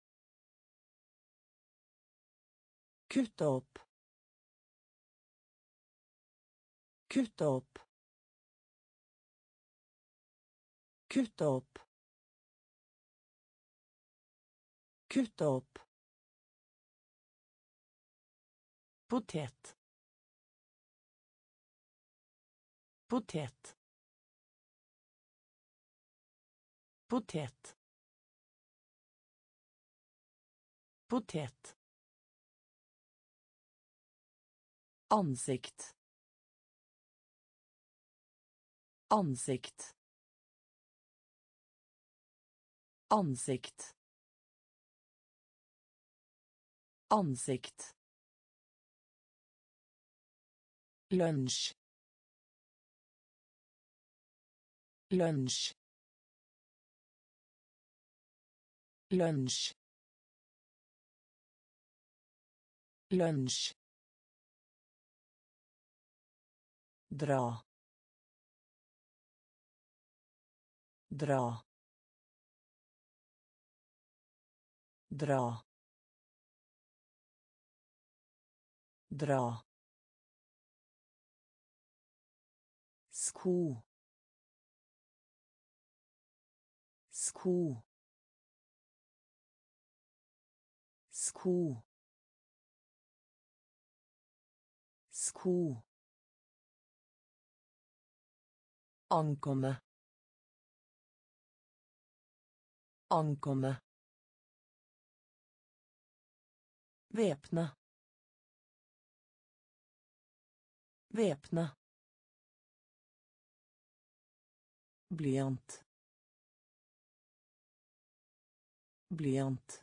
Kutte opp. Kutte opp. Kutte opp. Kutte opp. Potet. Potet. Potet. Potet. Ansikt. Ansikt. Ansikt. Ansikt. Lunsj. Lunsj. Lunsj. Lunsj. Dra. Dra. Dra. Dra. Sko. Sko. Sko. Sko. Ankomme. Ankomme. Væpne. Væpne. Blyant. Blyant.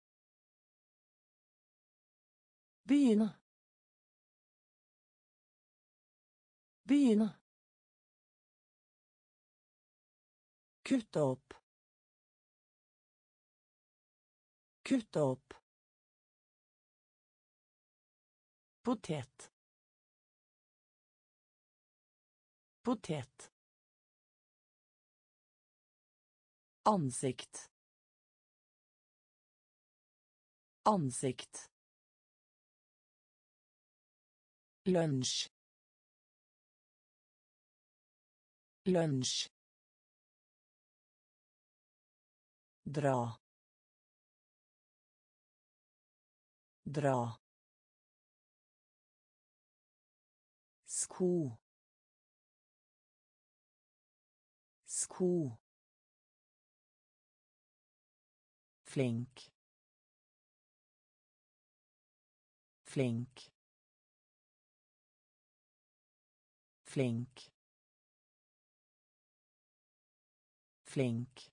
Begynne. Begynne. Kutte opp. Kutte opp. Potet. Potet. Ansikt. Ansikt. Lunsj. Lunsj. Dra. Dra. Sko. Sko. Flink. Flink. Flink. Flink.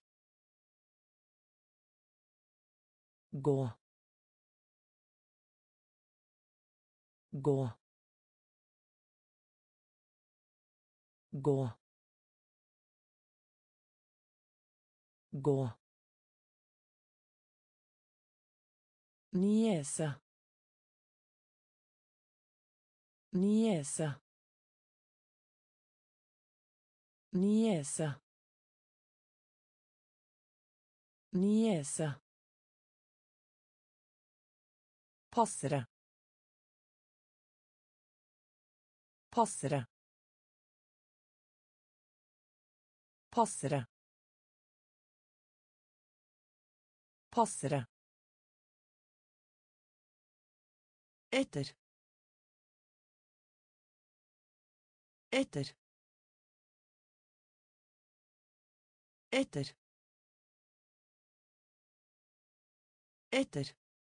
Gå. Gå. Gå. Gå. Niese. Niese. Niese. Niese. Passere. Passere. Passere. Passere. Etter. Etter. Etter. Etter.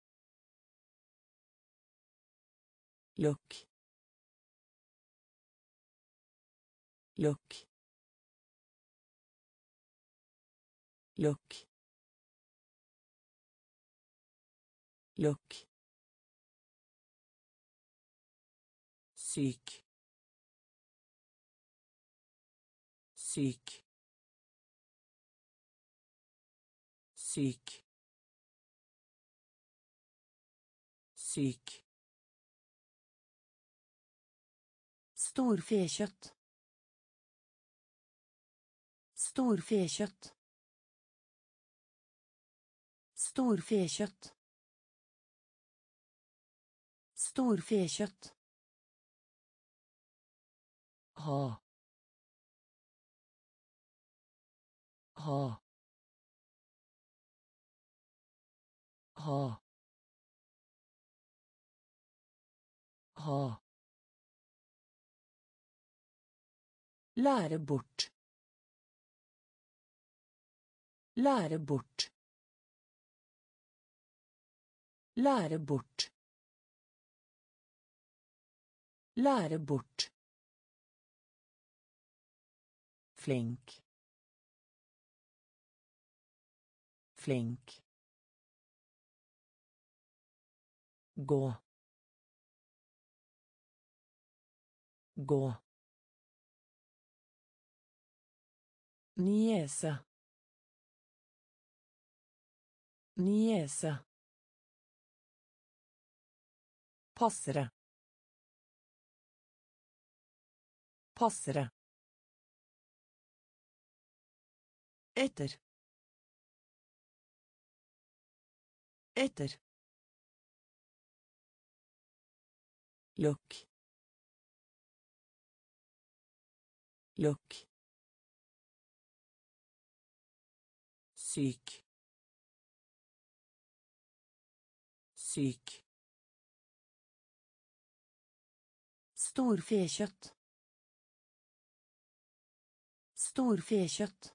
Lukk. Lukk. Lukk. Lukk. Syk. Syk. Syk. Syk. Storfekjøtt. Storfekjøtt. Storfekjøtt. Storfekjøtt. Ha. Ha. Ha. Ha. Lære bort. Lære bort. Lære bort. Lære bort. Flink. Flink. Gå. Gå. Niese. Niese. Passere. Passere. Etter. Etter. Lukk. Lukk. Syk. Syk. Storfekjøtt. Storfekjøtt.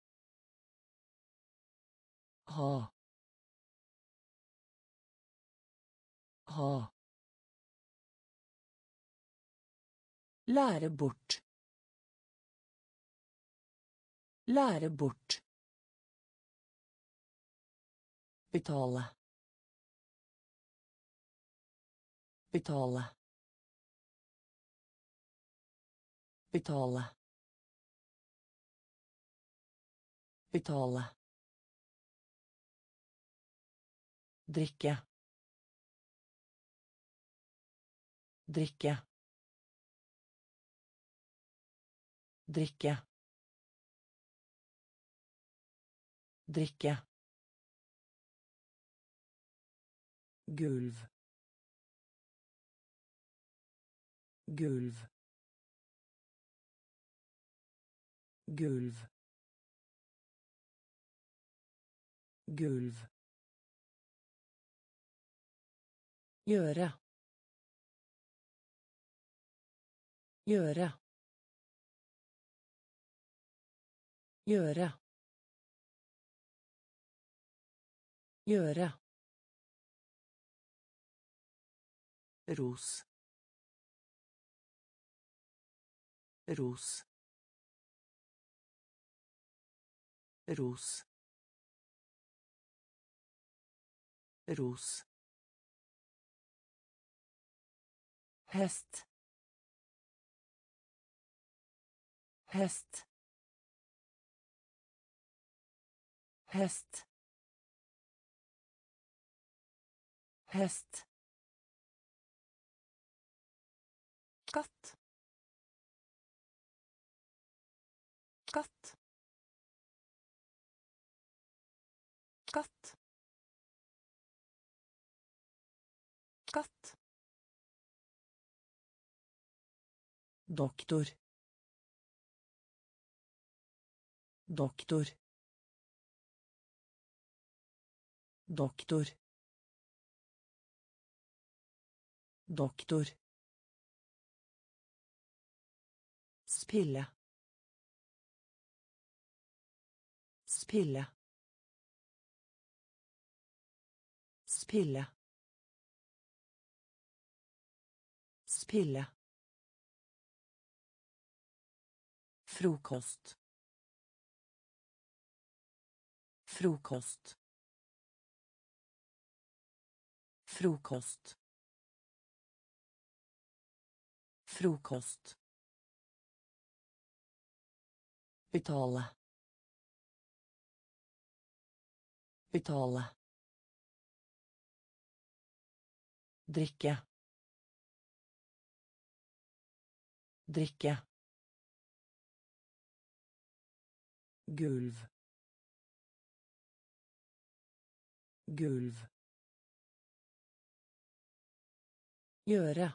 Ha. Ha. Lære bort. Lære bort. Betale. Betale. Betale. Betale. Drikke. Drikke. Drikke. Drikke. Gulv. Gulv. Gulv. Gulv. Gjøre. Gjøre. Gjøre. Gjøre. Ros. Ros. Ros. Ros. Hest. Hest. Hest. Hest. Katt. Katt. Katt. Katt. Doktor. Doktor. Doktor. Doktor. Spille. Spille. Spille. Spille. Frokost. Frokost. Frokost. Frokost. Betale. Betale. Drikke. Drikke. Gulv. Gulv. Gjøre.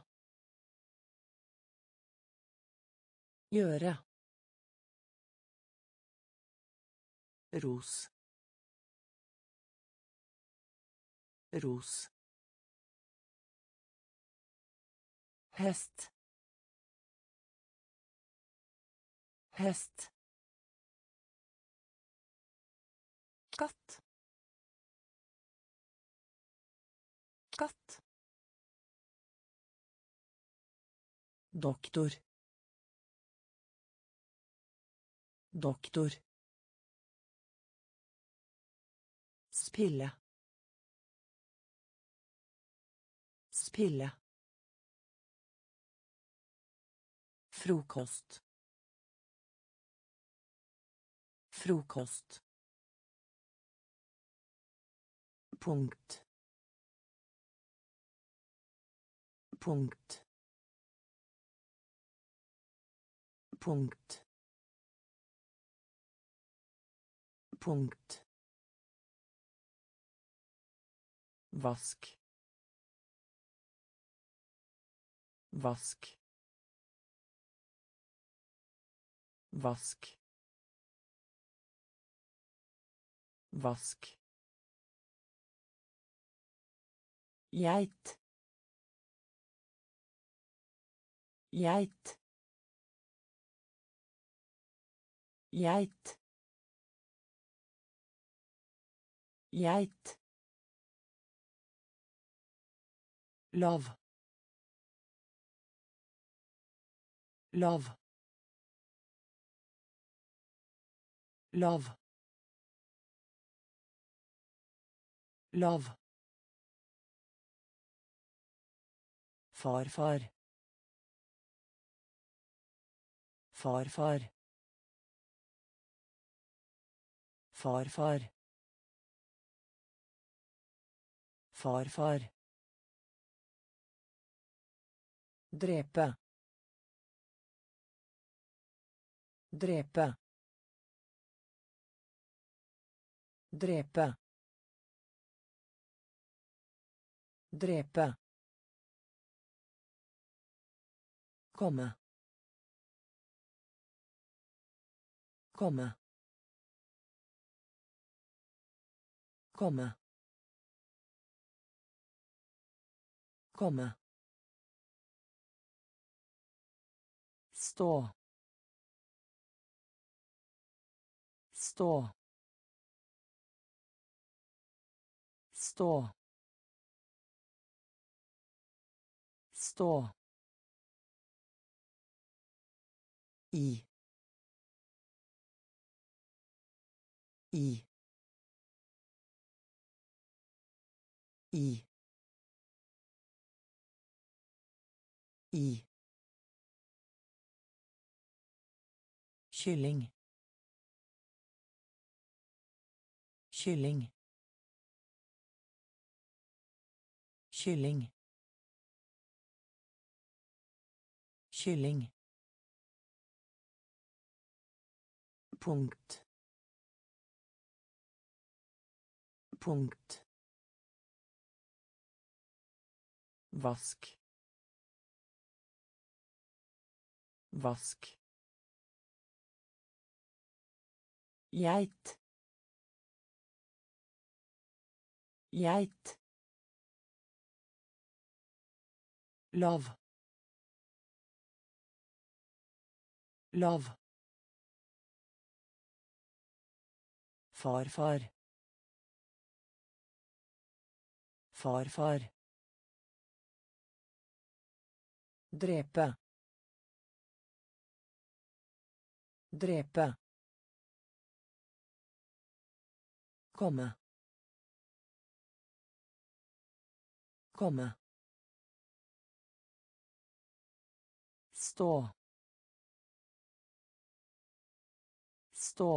Gjøre. Ros. Ros. Hest. Hest. Katt. Katt. Doktor. Doktor. Spille. Spille. Frokost. Frokost. punkt punkt punkt punkt vask vask vask vask geit geit geit geit lav lav lav lav farfar farfar farfar farfar drepe drepe drepe drepe komme komme komme komme stå stå stå stå i i i i kylling kylling kylling kylling punkt punkt vask vask geit geit lav lav farfar farfar drepe drepe komme komme stå stå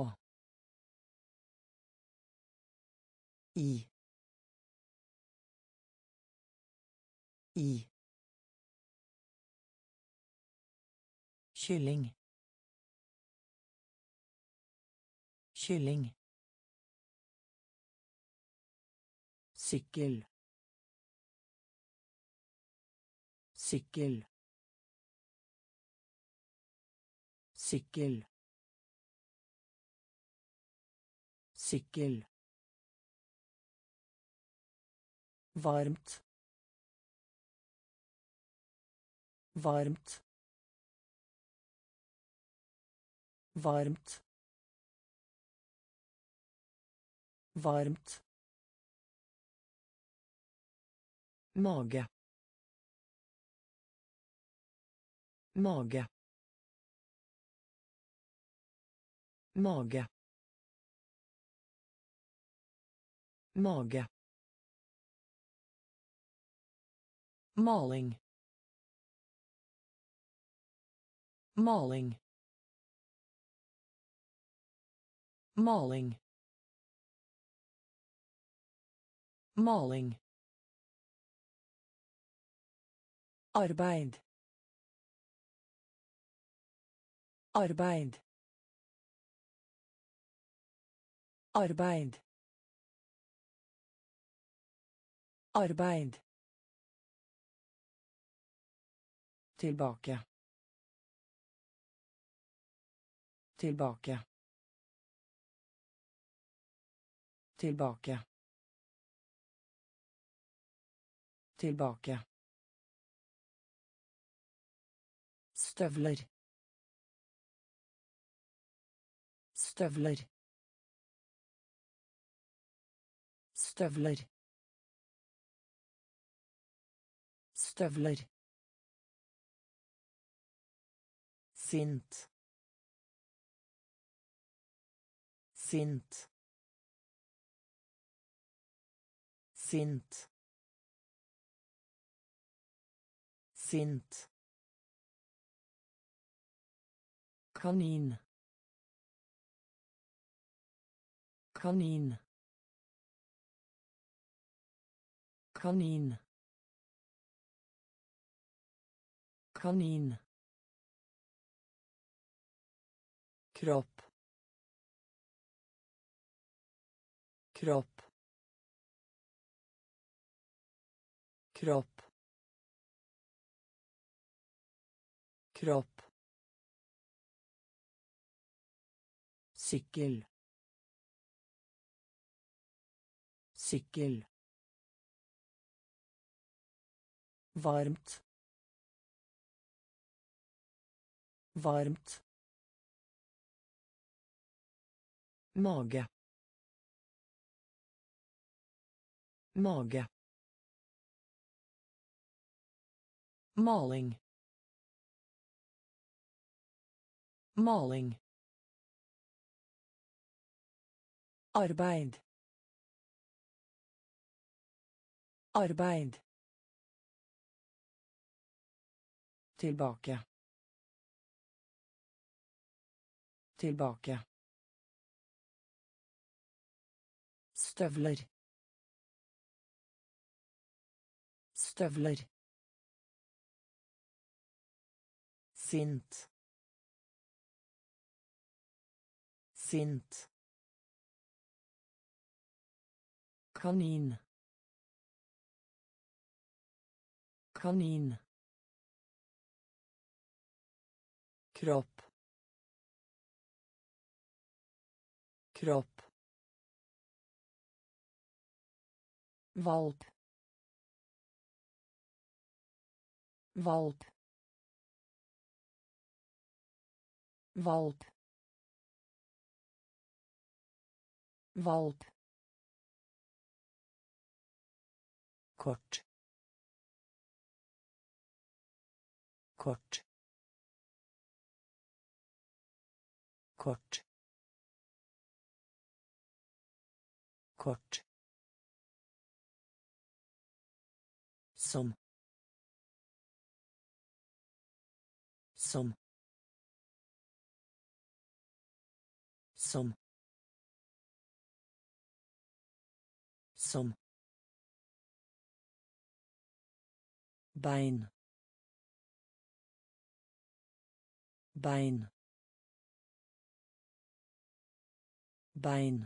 i i kylling kylling sykkel sykkel sykkel sykkel varmt varmt varmt varmt mage mage mage mage maling maling maling Maling. Arbeid. Arbeid. Arbeid. Arbeid. Tilbake. Tilbake. Tilbake. Tilbake. Støvler. Støvler. Støvler. Støvler. Sint. Sint. Sint. Sint. Kanin. Kanin. Kanin. Kanin. Kropp. Kropp. Kropp. Kropp. Sykkel. Sykkel. Varmt. Varmt. Mage. Mage. Maling. Maling. Arbeid. Arbeid. Tilbake. Tilbake. Støvler. Støvler. Sint. Sint. Kanin. Kanin. Kropp. Kropp. Valp. Valp. Valp. Valp. Kort. Kort. Kort. Kort. Som. Som. Som. Som. Bein. Bein. Bein.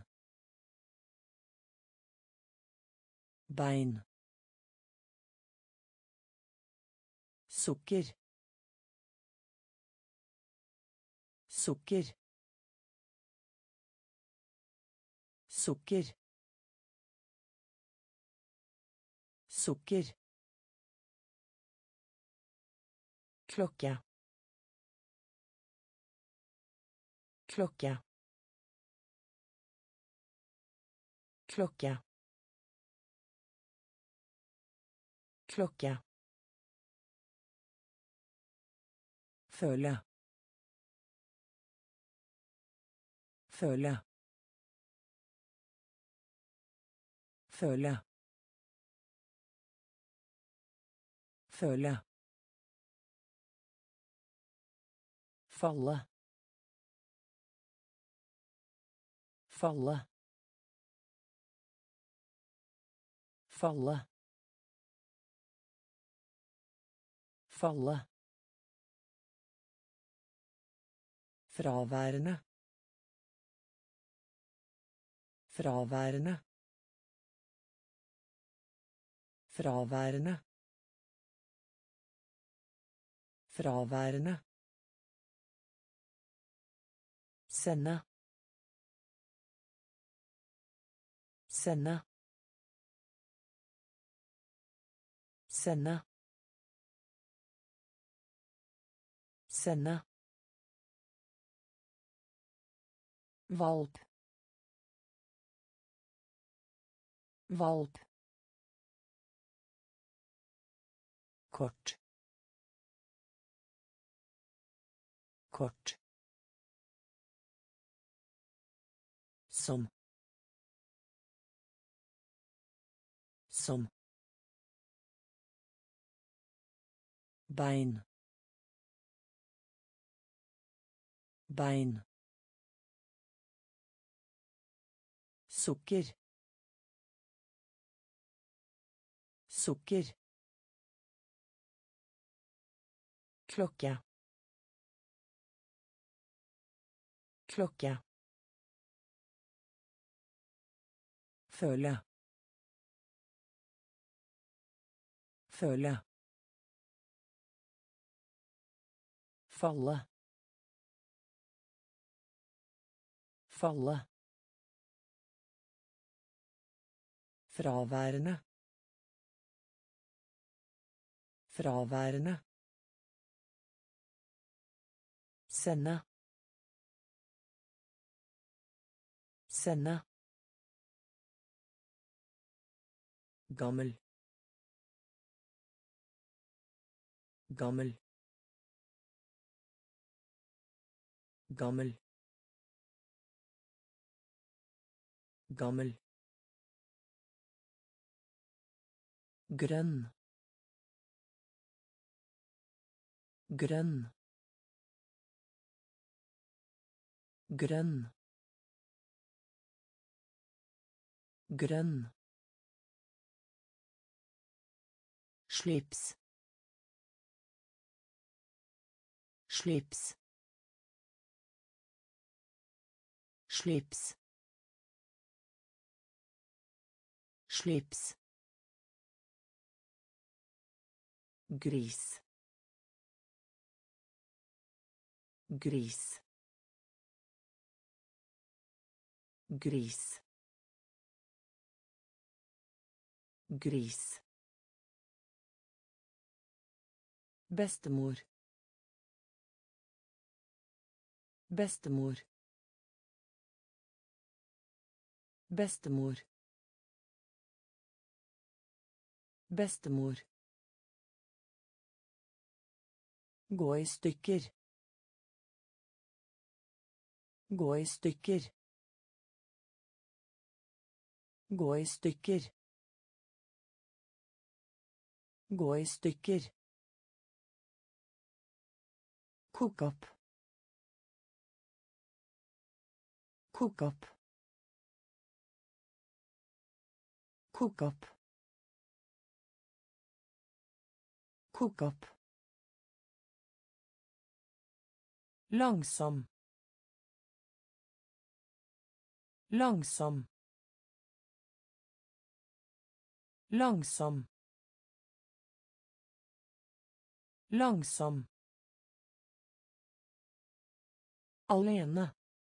Bein. Sukker. Sukker. Sukker. Sukker. Klokke. Klokke. Klokke. Klokke. Føle. Føle. Føle. Føle. Falle. Falle. falle, falle, fraværende, fraværende, fraværende, fraværende, sende, sende, sende, sende, valp, valp, kort, kort, som, som, bein, bein, sukker, sukker, klokke, klokke, føle, føle, falle, falle, fraværende, fraværende, sende, sende, gammel, gammel, gammel, gammel, grønn, grønn, grønn, grønn, slips, slips, slips, slips, gris, gris, gris, gris, bestemor, bestemor, bestemor, bestemor, gå i stykker, gå i stykker, gå i stykker, gå i stykker, kok opp, kok opp, kok opp, kok opp, langsom, langsom, langsom, langsom, alene,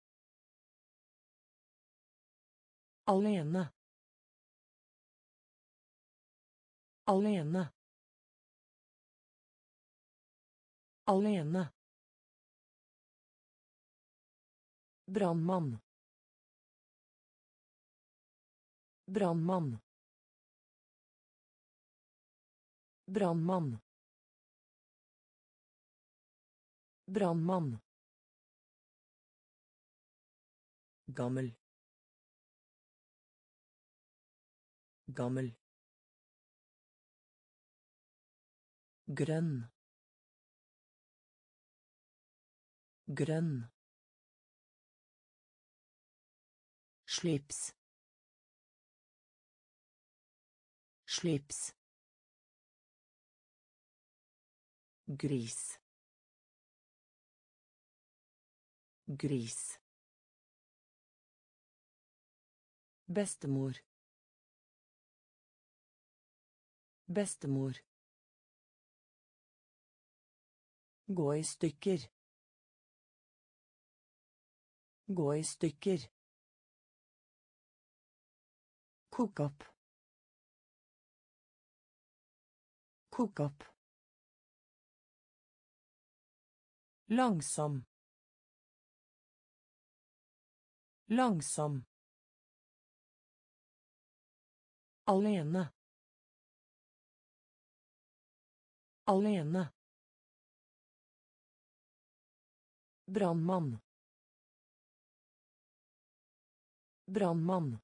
alene, alene, alene, brannmann, brannmann, brannmann, brannmann, gammel, gammel, grønn, grønn, slips, Slips. Gris. Gris. Bestemor. Bestemor. Gå i stykker. Gå i stykker. Kok opp. Kok opp. Langsom. Langsom. Alene. Alene. Brannmann. Brannmann.